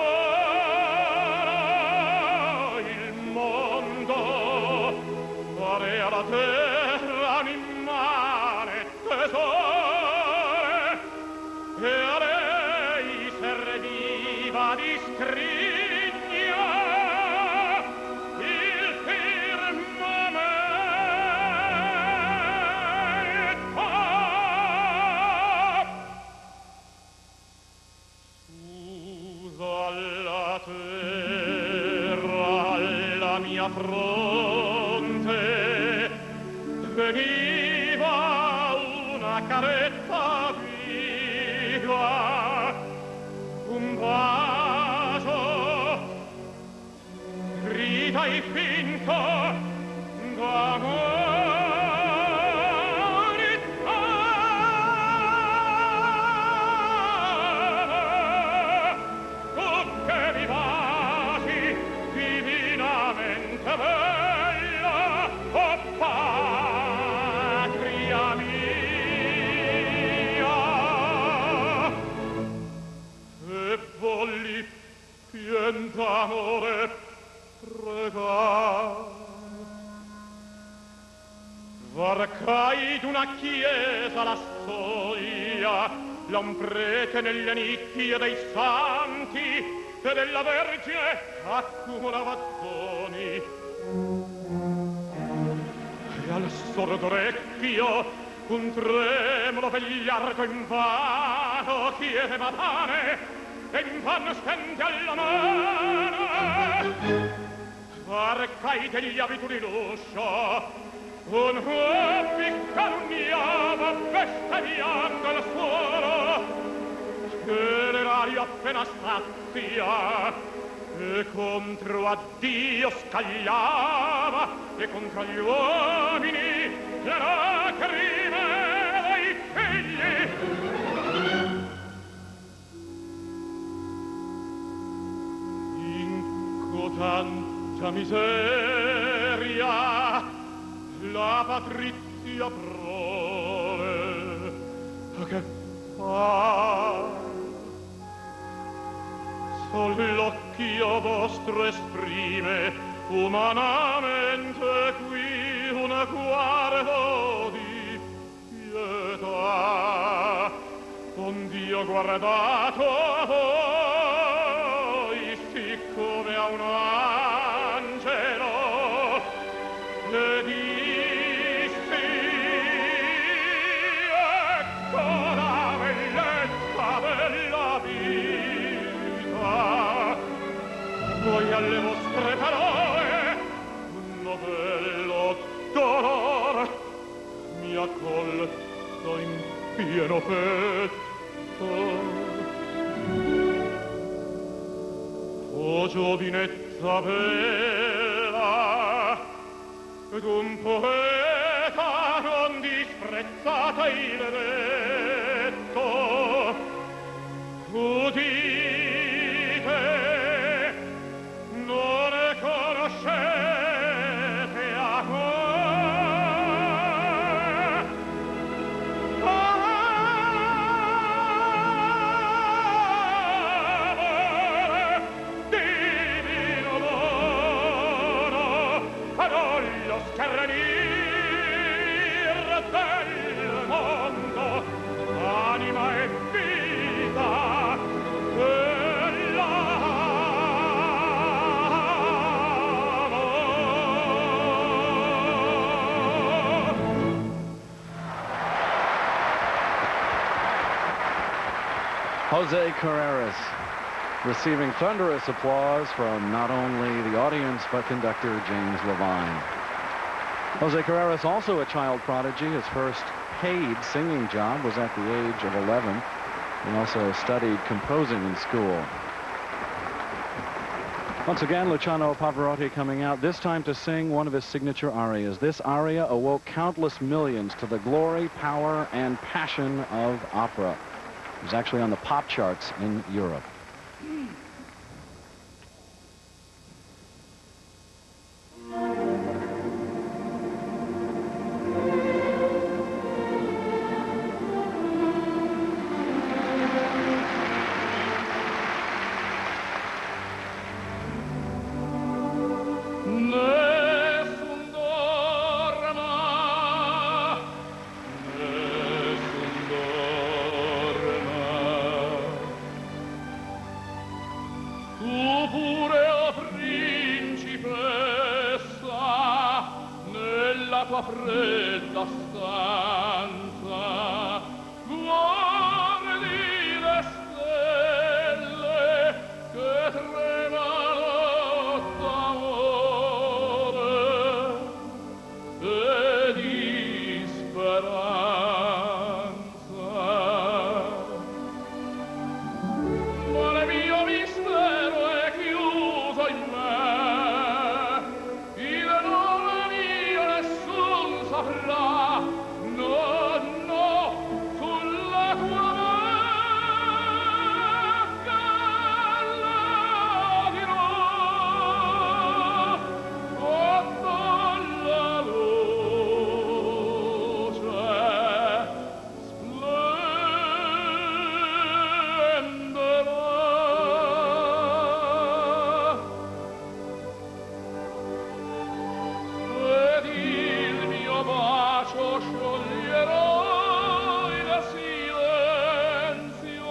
d'oro il mondo parea la terra un'immane tesore e a lei serviva di scrigna il firmamento. Su dalla terra alla mia fronte veniva una carezza viva, un bacio, grida e finto d'amore. Tu che mi baci divinamente bella, oh patria mia, e volli pien d'amore pregar. Varcai d'una chiesa la soglia, là un prete nelle nicchie dei santi e della Vergine accumulava doni. E al sordo orecchio un tremulo vegliardo invano chiedeva pane e invan stende alla mano. Varcai degli abiti di l'uscio, un uomo calunniava bestemmiando il suolo che l'erario appena stazia e contro a Dio scagliava e contro gli uomini le lacrime dei figli. In cotanta miseria la patrizia prole che fa sol l'occhio vostro esprime umanamente qui un guardo di pietà ond'io guardato a voi siccome a un angelo le dissi ecco la bellezza della vita alle vostre parole un novello dolor mi ha colto in pieno petto. O giovinezza bella ed un poeta non disprezzata il detto, udite, non ne conoscete amore. Amore divino dono ad olio schernir del mondo, anima e vita Jose Carreras receiving thunderous applause from not only the audience but conductor James Levine. Jose Carreras, also a child prodigy. His first paid singing job was at the age of 11. He also studied composing in school. Once again, Luciano Pavarotti coming out, this time to sing one of his signature arias. This aria awoke countless millions to the glory, power, and passion of opera. It was actually on the pop charts in Europe. tua fredda stanza, guardi le stelle che tremano d'amore e di speranza. Ma il mio mistero è chiuso in me, il nome mio nessun saprà. No, no, sulla tua bocca la dirò, quando la luce splenderà. Ed il mio bacio scioglierò il silenzio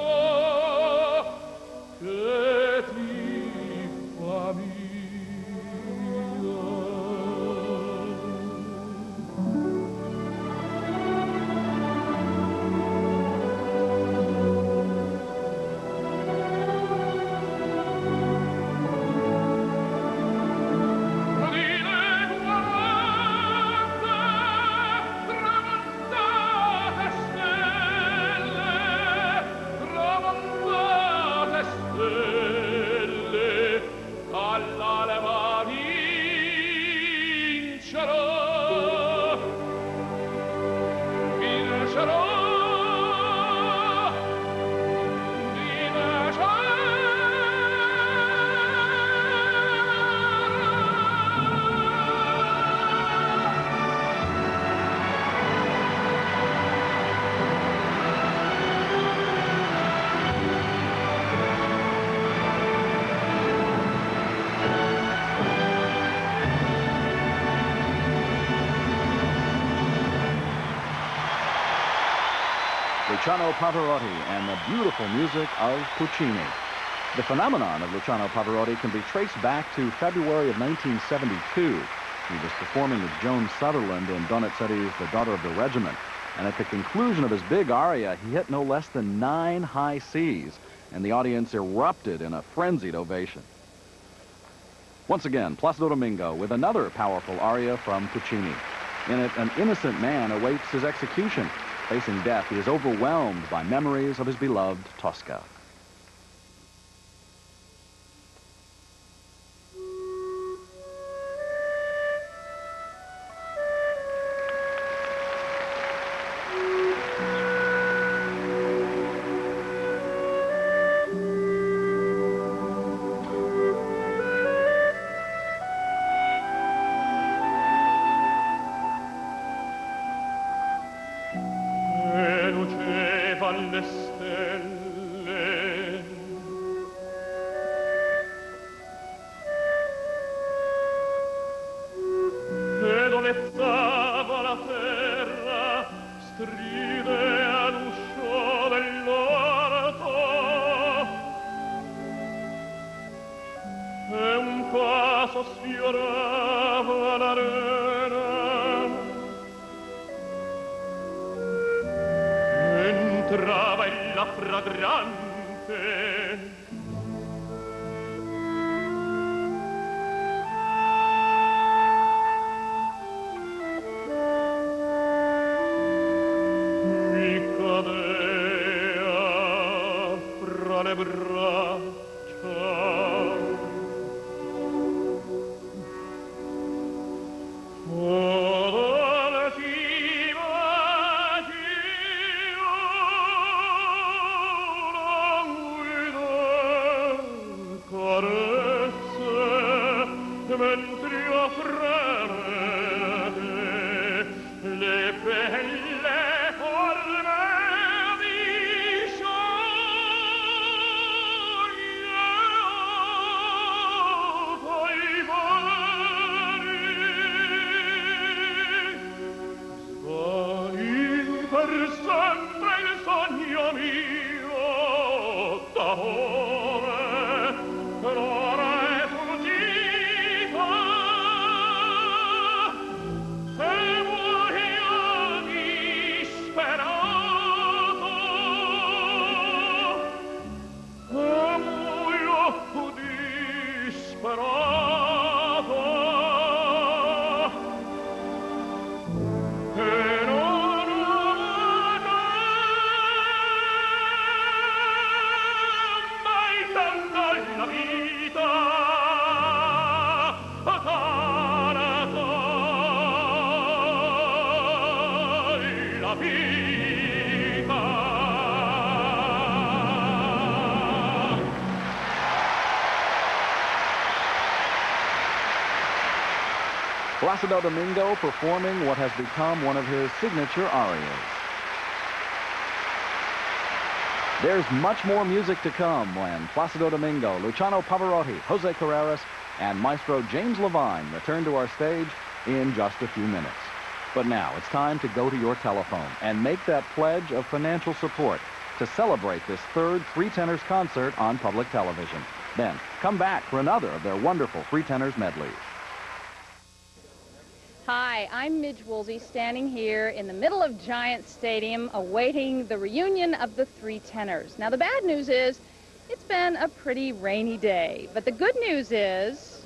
che ti fa mia. Di legua tramontate stelle, all'alba vincerò, vincerò, Luciano Pavarotti and the beautiful music of Puccini. The phenomenon of Luciano Pavarotti can be traced back to February of 1972. He was performing with Joan Sutherland in Donizetti's The Daughter of the Regiment. And at the conclusion of his big aria, he hit no less than 9 high Cs, and the audience erupted in a frenzied ovation. Once again, Placido Domingo with another powerful aria from Puccini. In it, an innocent man awaits his execution. Facing death, he is overwhelmed by memories of his beloved Tosca. Le stelle e dolezzava la terra stride all'uscio dell'orto e un passo sfiorava l'arena. Entrava la fragrante mi cadea fra le braccia mentre offrete le belle forme di sciogliato i vari svani per sempre il sogno mio d'amore per ora è fuggito. Placido Domingo performing what has become one of his signature arias. There's much more music to come when Placido Domingo, Luciano Pavarotti, Jose Carreras, and Maestro James Levine return to our stage in just a few minutes. But now it's time to go to your telephone and make that pledge of financial support to celebrate this third Three Tenors concert on public television. Then come back for another of their wonderful Three Tenors medleys. Hi, I'm Midge Woolsey, standing here in the middle of Giant Stadium awaiting the reunion of the Three Tenors. Now, the bad news is it's been a pretty rainy day, but the good news is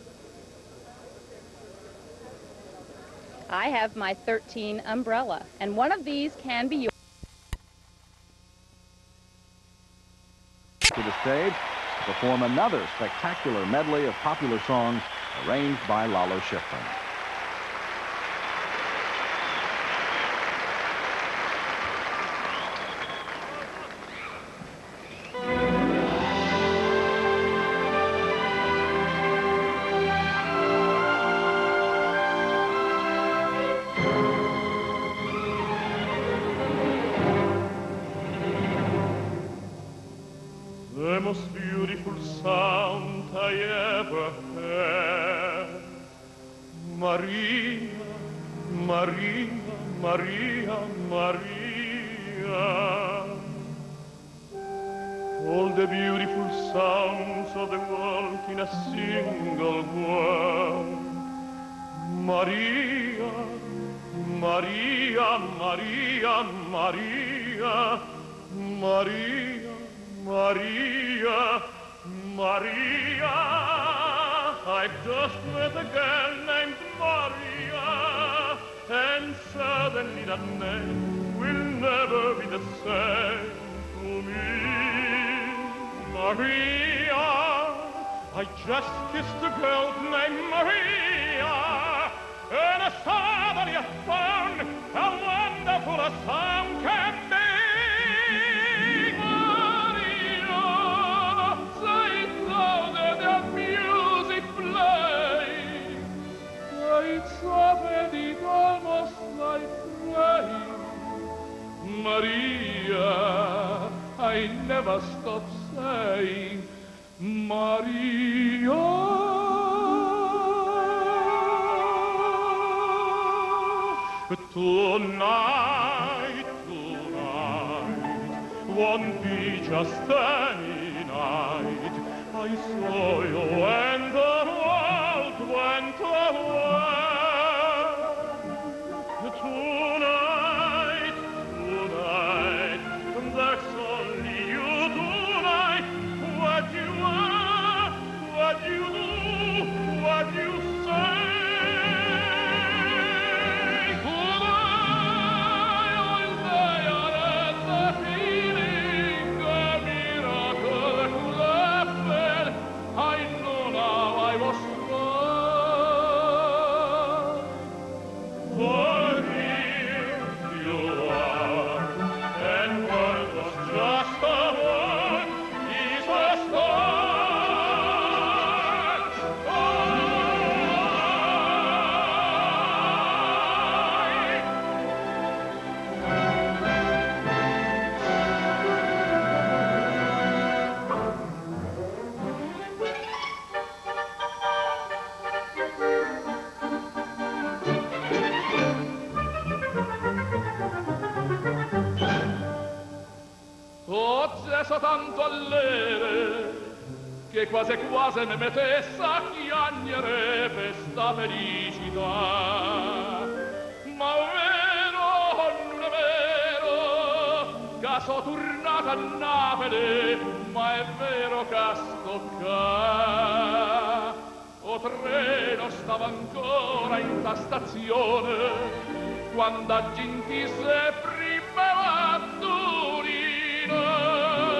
I have my 13 umbrella, and one of these can be yours. To the stage to perform another spectacular medley of popular songs arranged by Lalo Schifrin. The most beautiful sound I ever heard. Maria, Maria, Maria, Maria. All the beautiful sounds of the world in a single word. Maria, Maria, Maria, Maria, Maria. Maria, Maria, I I've just met a girl named Maria, and suddenly that name will never be the same to me. Maria, I just kissed a girl named Maria, and suddenly I found how wonderful a song can be. Maria, sei louder der music playing, it's often it almost like praying. Maria, I never stop saying, Maria. Tonight, won't be just any night. I saw you and the world went away. Tonight, there's only you tonight. What you are, what you do, what you say. Tanto all'ere che quasi quasi mi mettesse a piangere per sta felicità. Ma vero non è vero che so tornata a Napoli, ma è vero che sto qua. O treno stava ancora in ta stazione quando a Gintise prima a Torino.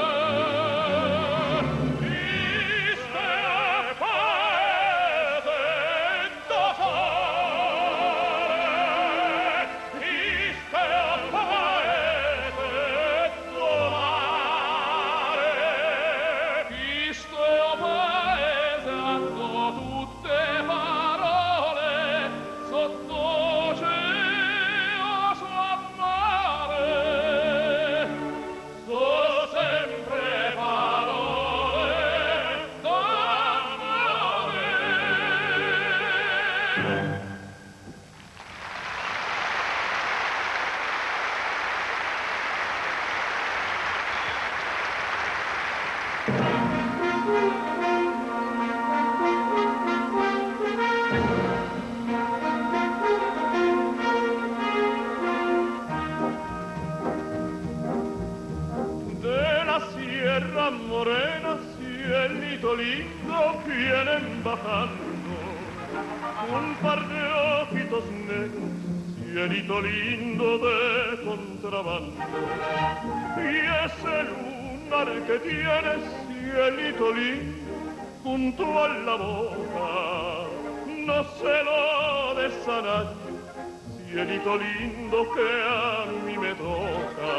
Morena, cielito lindo, vienen bajando un par de ojitos negros, cielito lindo de contrabando. Y ese lunar que tienes, cielito lindo, junto a la boca, no se lo des a nadie, cielito lindo que a mí me toca.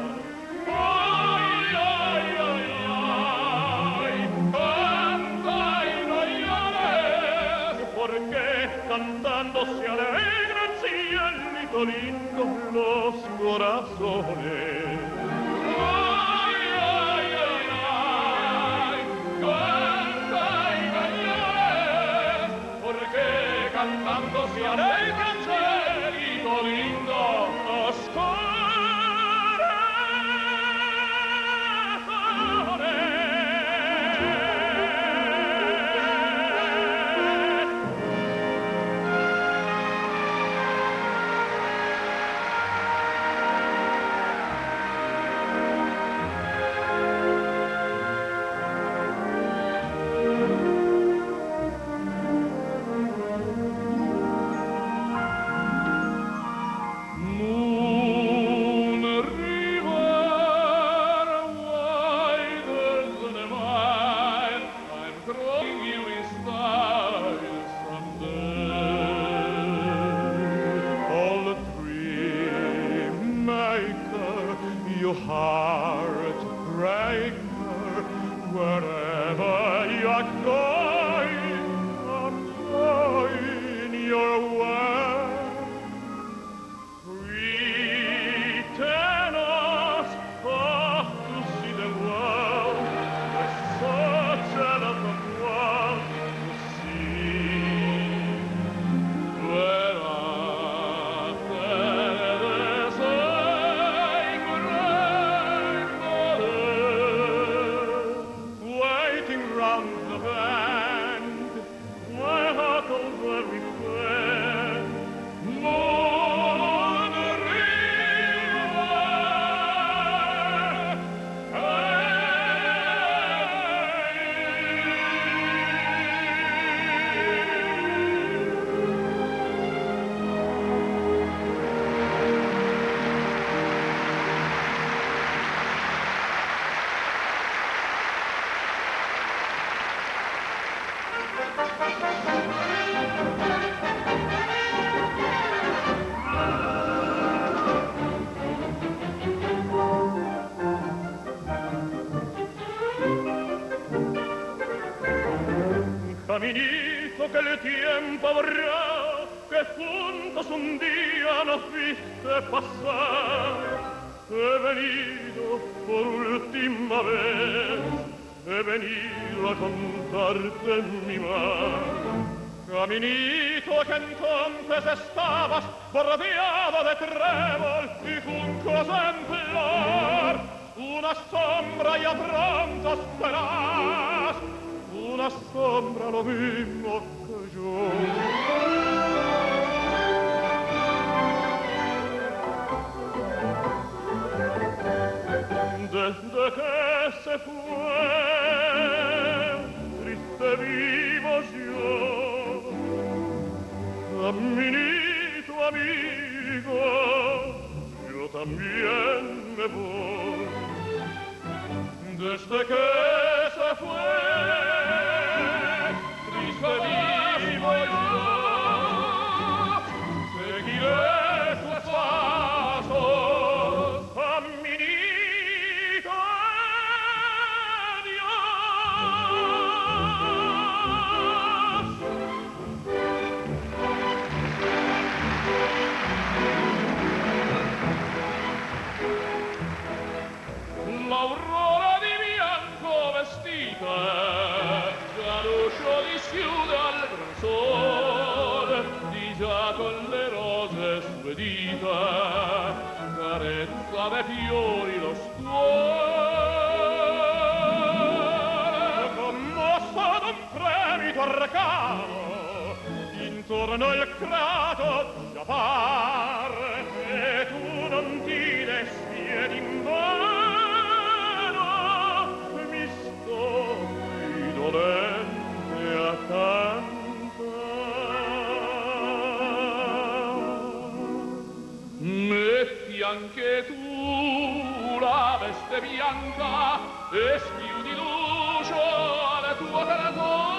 Ay, ay, ay, ay, canta y no llores, porque cantando se alegran, cielito lindo, los corazones. Ay, ay, ay, ay, canta y no llores, porque cantando se alegran, cielito lindo, los corazones. in your way. We tenors off to see the world. There's such a lot of world to see. Where after the sacred mother, waiting round the bend, my heart over we play. Moon river, caminito que el tiempo habrá, que juntos un día nos viste pasar. He venido por última vez, he venido a contarte mi mar. Caminito que entonces estabas bordeado de trébol y juncos en flor, una sombra ya pronto serás, una sombra lo mismo que yo. Desde que se fue, triste vivo yo, caminito amigo, yo también me voy. Desde que se fue, triste vivo yo, seguiré sus pasos, caminito adiós. L'aurora di bianco vestita, già l'uscio dischiude al gran sole, di già con le rose sue dita, carezza dei fiori lo stuore. Commosso d'un fremito arcano, intorno il creato già par, e tu non ti despiedi in vano, mi sto qui dolente a cantare. Metti anche tu la veste bianca e schiudi l'uscio alle tue ternure.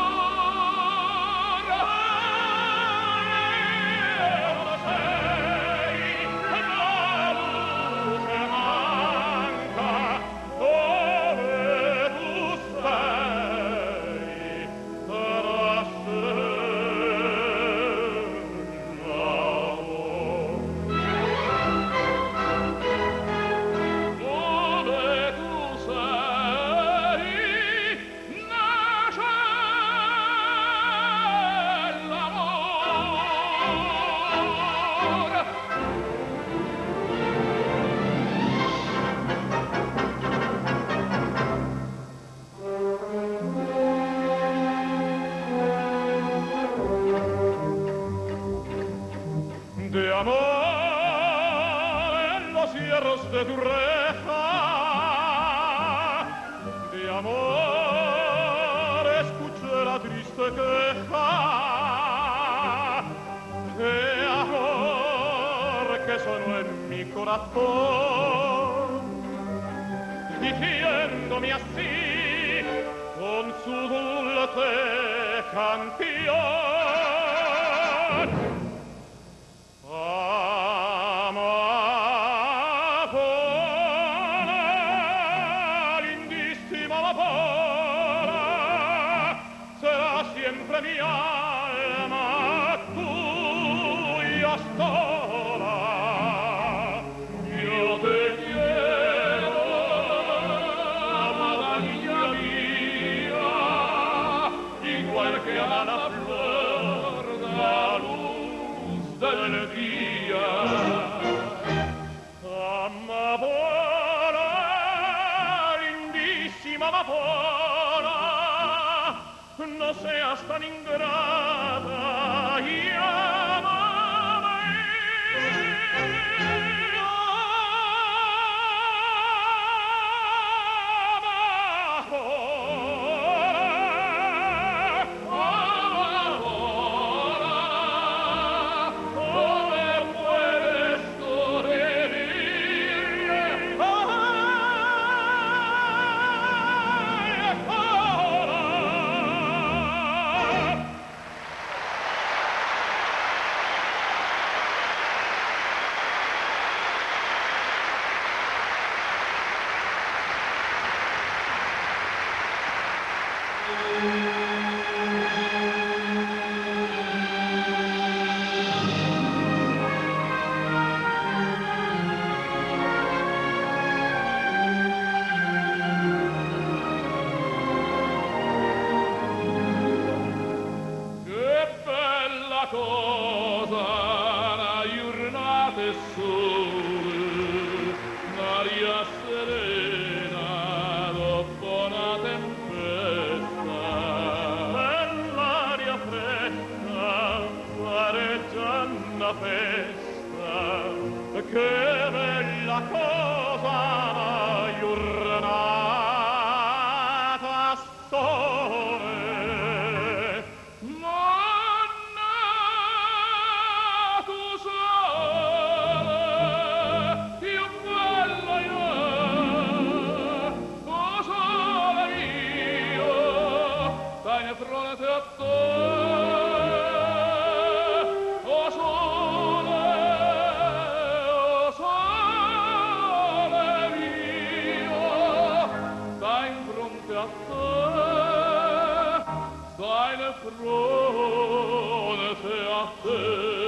Lo sei, la luce manca dove tu sei, sarà dove tu sei, nasce l'amore. De amor en los hierros de tu reja, de amor escuché la triste queja, de amor que sonó en mi corazón, diciéndome así con su dulce canción. Amapola, lindissima amapola, de mi alma, tuya sola. Yo te quiero, amada niña mía, igual que a la flor la luz del día. Amapola, lindísima amapola, no seas tan ingrata y amame. Cosa, una giornata e sole, un'aria serena dopo una tempesta, nell'aria fresca pareggia una festa, che bella cosa, una giornata sole. Fronte a te, o sole mio, stai in fronte a te, stai nel fronte a te.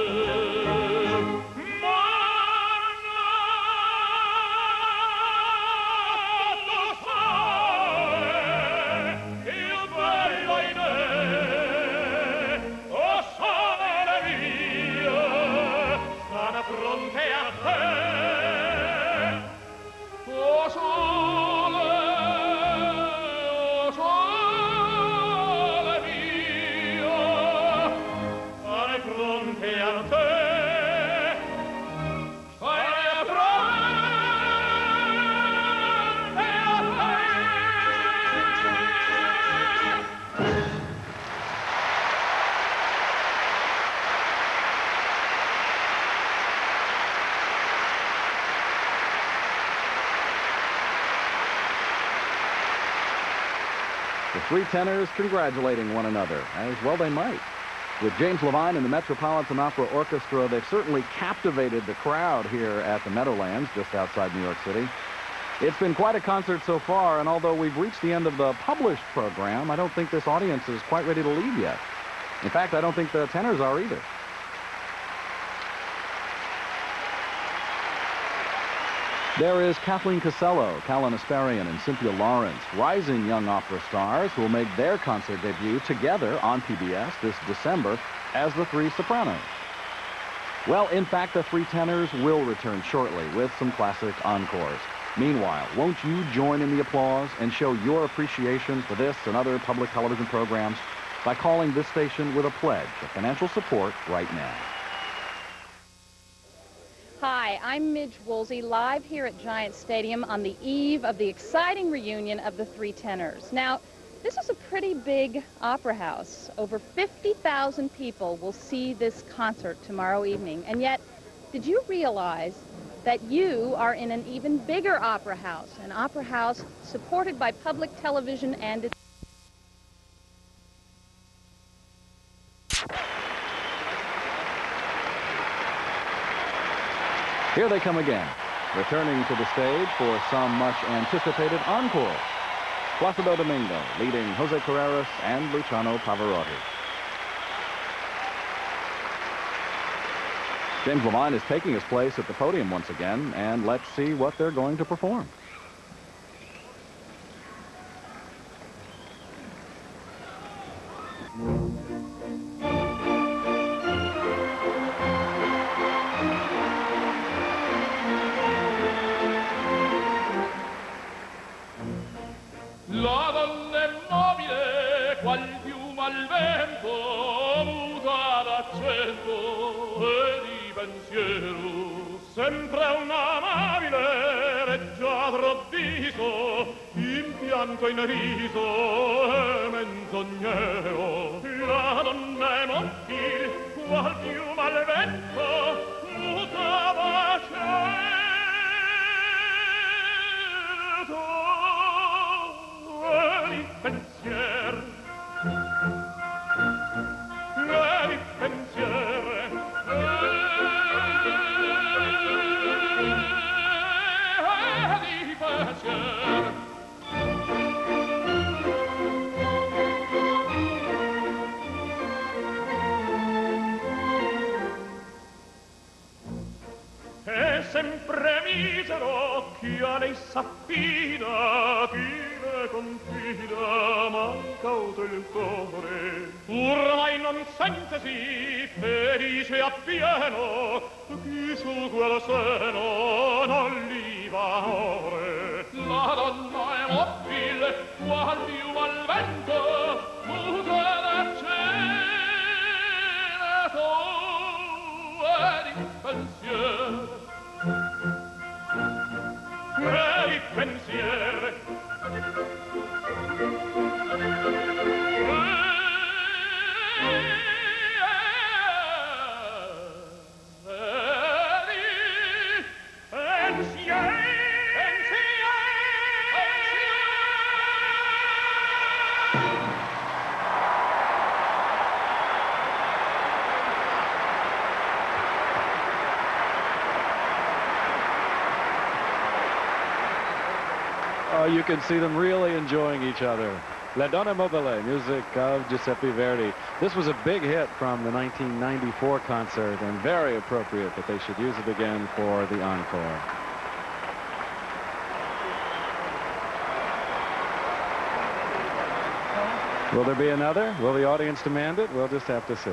The three tenors congratulating one another, as well they might. With James Levine and the Metropolitan Opera Orchestra, they've certainly captivated the crowd here at the Meadowlands, just outside New York City. It's been quite a concert so far, and although we've reached the end of the published program, I don't think this audience is quite ready to leave yet. In fact, I don't think the tenors are either. There is Kathleen Casello, Callan Asparian, and Cynthia Lawrence, rising young opera stars who will make their concert debut together on PBS this December as the three sopranos. Well, in fact, the three tenors will return shortly with some classic encores. Meanwhile, won't you join in the applause and show your appreciation for this and other public television programs by calling this station with a pledge of financial support right now? Hi, I'm Midge Woolsey, live here at Giant Stadium on the eve of the exciting reunion of the three tenors. Now, this is a pretty big opera house. Over 50,000 people will see this concert tomorrow evening. And yet, did you realize that you are in an even bigger opera house, an opera house supported by public television and its... Here they come again, returning to the stage for some much-anticipated encore. Placido Domingo leading Jose Carreras and Luciano Pavarotti. James Levine is taking his place at the podium once again, and let's see what they're going to perform. La donna è mobile, qual piuma al vento, muta d'accento e di pensiero. Sempre un amabile, reggiadro viso, in pianto in riso e menzognero. La donna è mobile, qual piuma al vento, muta d'accento di pensier, di pensier, di pensier. È sempre misero chi a lei s'affida, chi le confida, mancauto il cuore. Ormai non sentesi felice appieno, chi su quel seno non li va ore. La donna è mobile, qual piuma al vento, muta d'accento e di pensiero. Di pensiero. Oh, you can see them really enjoying each other. La Donna Mobile, music of Giuseppe Verdi. This was a big hit from the 1994 concert, and very appropriate that they should use it again for the encore. Will there be another? Will the audience demand it? We'll just have to see.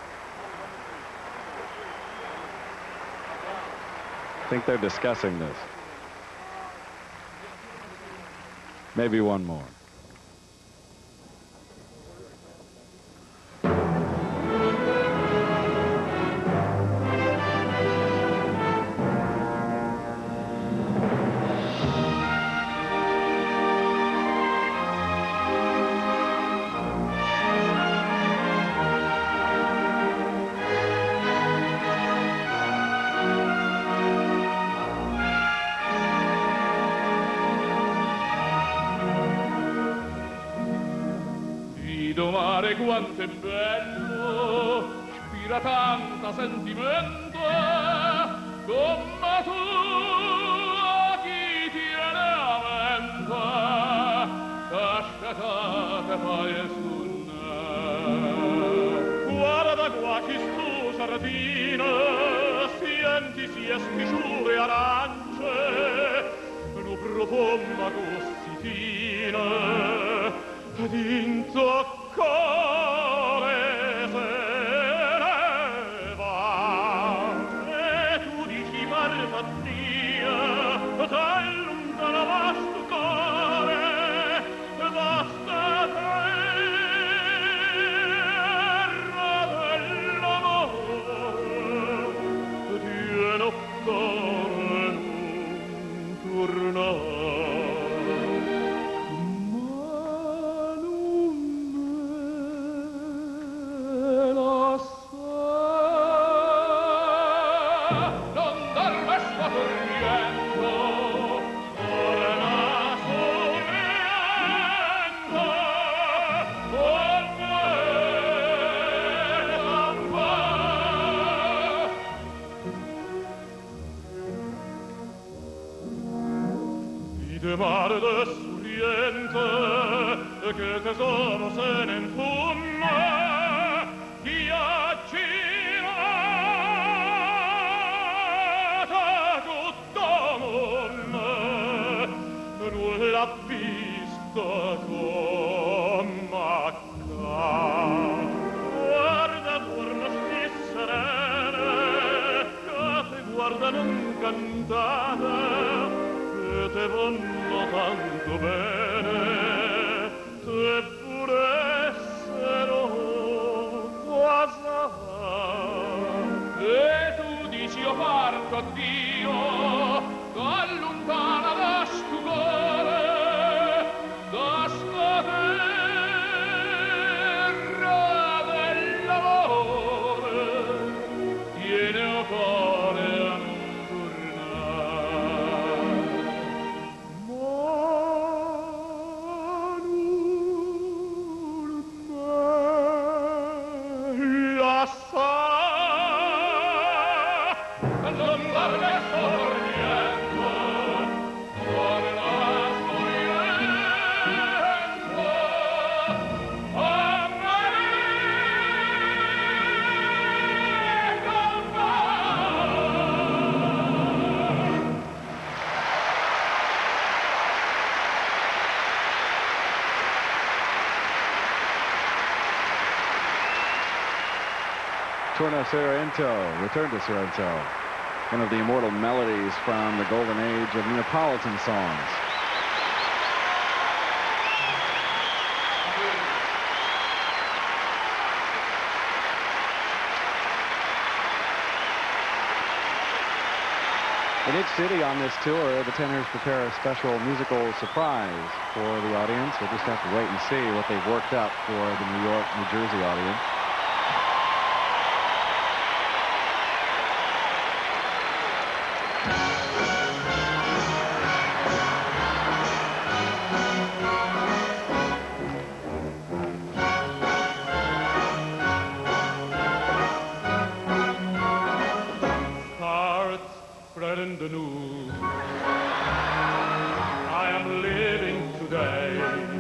I think they're discussing this. Maybe one more. Mare quanto è bello, ispira tanta sentimento, come tu a chi tiene a mente, cascata fai sunna. Guarda qua chi stu sardina, senti si espisciure arance, lo profonda così fina, ed intoccare se ne va. E tu dici guarda Dio, dal lontano vasto cuore, vasta terra dell'amore, tiene cuore non tornare. Mare del Suriente, che tesoro se ne infunde, 「 corde non cantate che te vanno tanto bene, se pure essero quasi, e tu dici io parto a Dio, allontana da stu cuore, da sta terra dell'amore, tiene o cuore a non tornare. Ma non me la sa, non parla sorniendo, torna sorniendo, a me Torna Sorrento, Return to Sorrento, one of the immortal melodies from the golden age of Neapolitan songs. In each city on this tour, the Tenors prepare a special musical surprise for the audience. We'll just have to wait and see what they've worked up for the New York, New Jersey audience. Spreading the news, I am living today.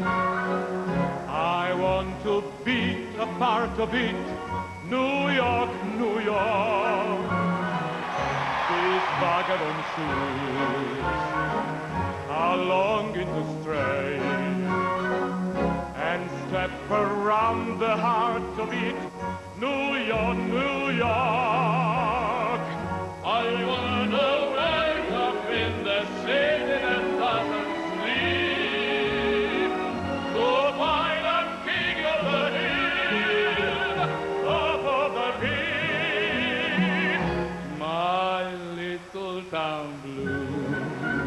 I want to be a part of it. New York, New York. These vagabond shoes are longing to stray and step around the heart of it. New York, New York. I wanna wake up in the city that doesn't sleep, to find a king of the hill, top of the hill, my little town blue.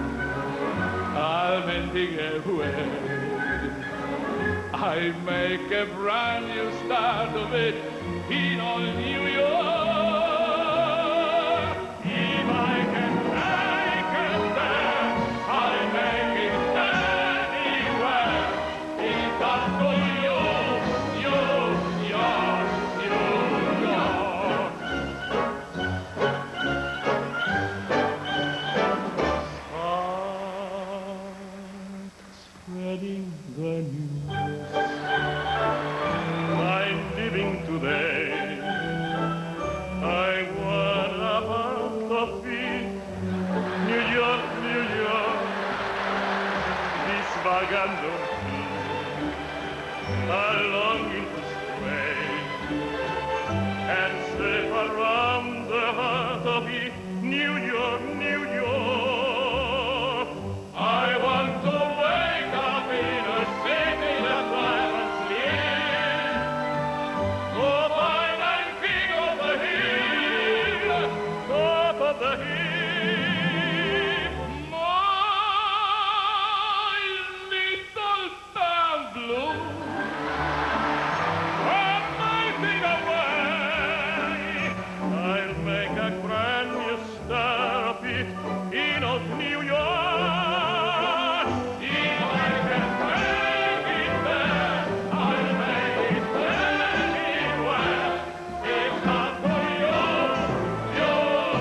I'm ending away. I make a brand new start of it in all New York. Vagando, I longing to stray and slip around the heart of it. New York, New York. I want to wake up in a city that doesn't sleep, to find I'm king of the hill, top of the hill. New York, if I can make it there, I'll make it anywhere. It's not for you, you.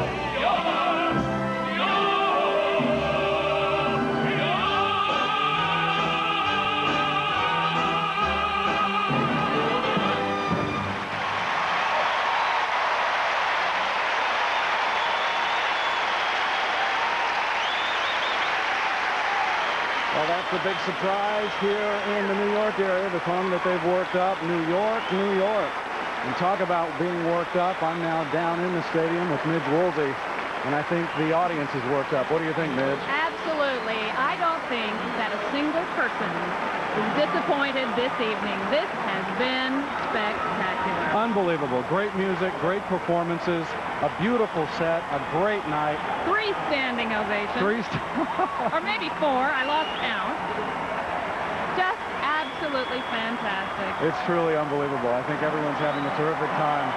Well, that's the big surprise here in the New York area, the song that they've worked up, New York, New York. And talk about being worked up, I'm now down in the stadium with Midge Woolsey And I think the audience is worked up. What do you think, Midge? Absolutely. I don't think that a single person is disappointed this evening. This has been spectacular. Unbelievable. Great music, great performances, a beautiful set, a great night. 3 standing ovations. Or maybe 4. I lost count. Just absolutely fantastic. It's truly unbelievable. I think everyone's having a terrific time.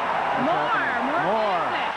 More music.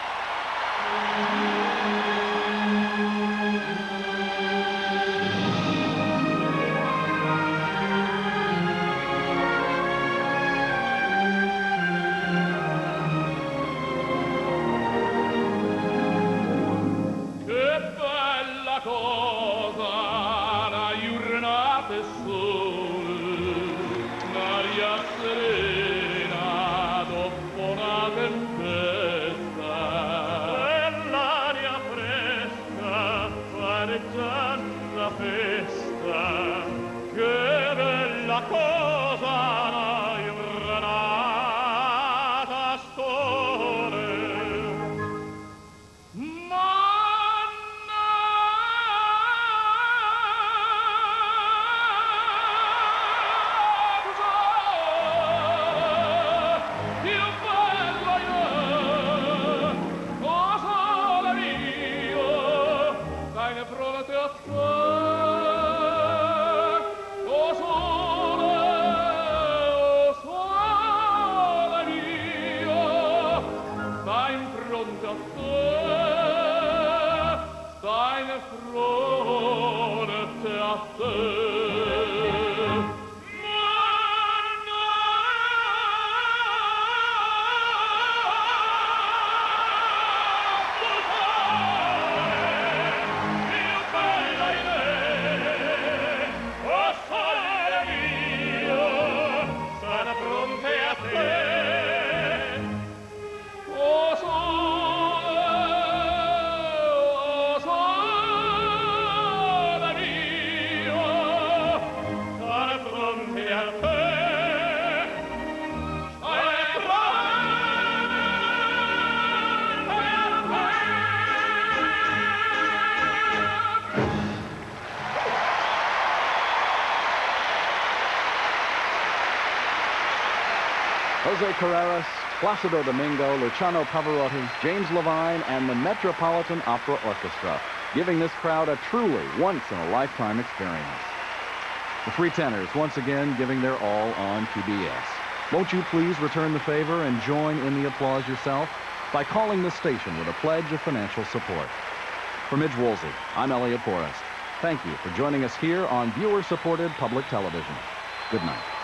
Jose Carreras, Placido Domingo, Luciano Pavarotti, James Levine, and the Metropolitan Opera Orchestra, giving this crowd a truly once-in-a-lifetime experience. The three tenors once again giving their all on PBS. Won't you please return the favor and join in the applause yourself by calling this station with a pledge of financial support. For Midge Woolsey, I'm Elliot Forrest. Thank you for joining us here on viewer-supported public television. Good night.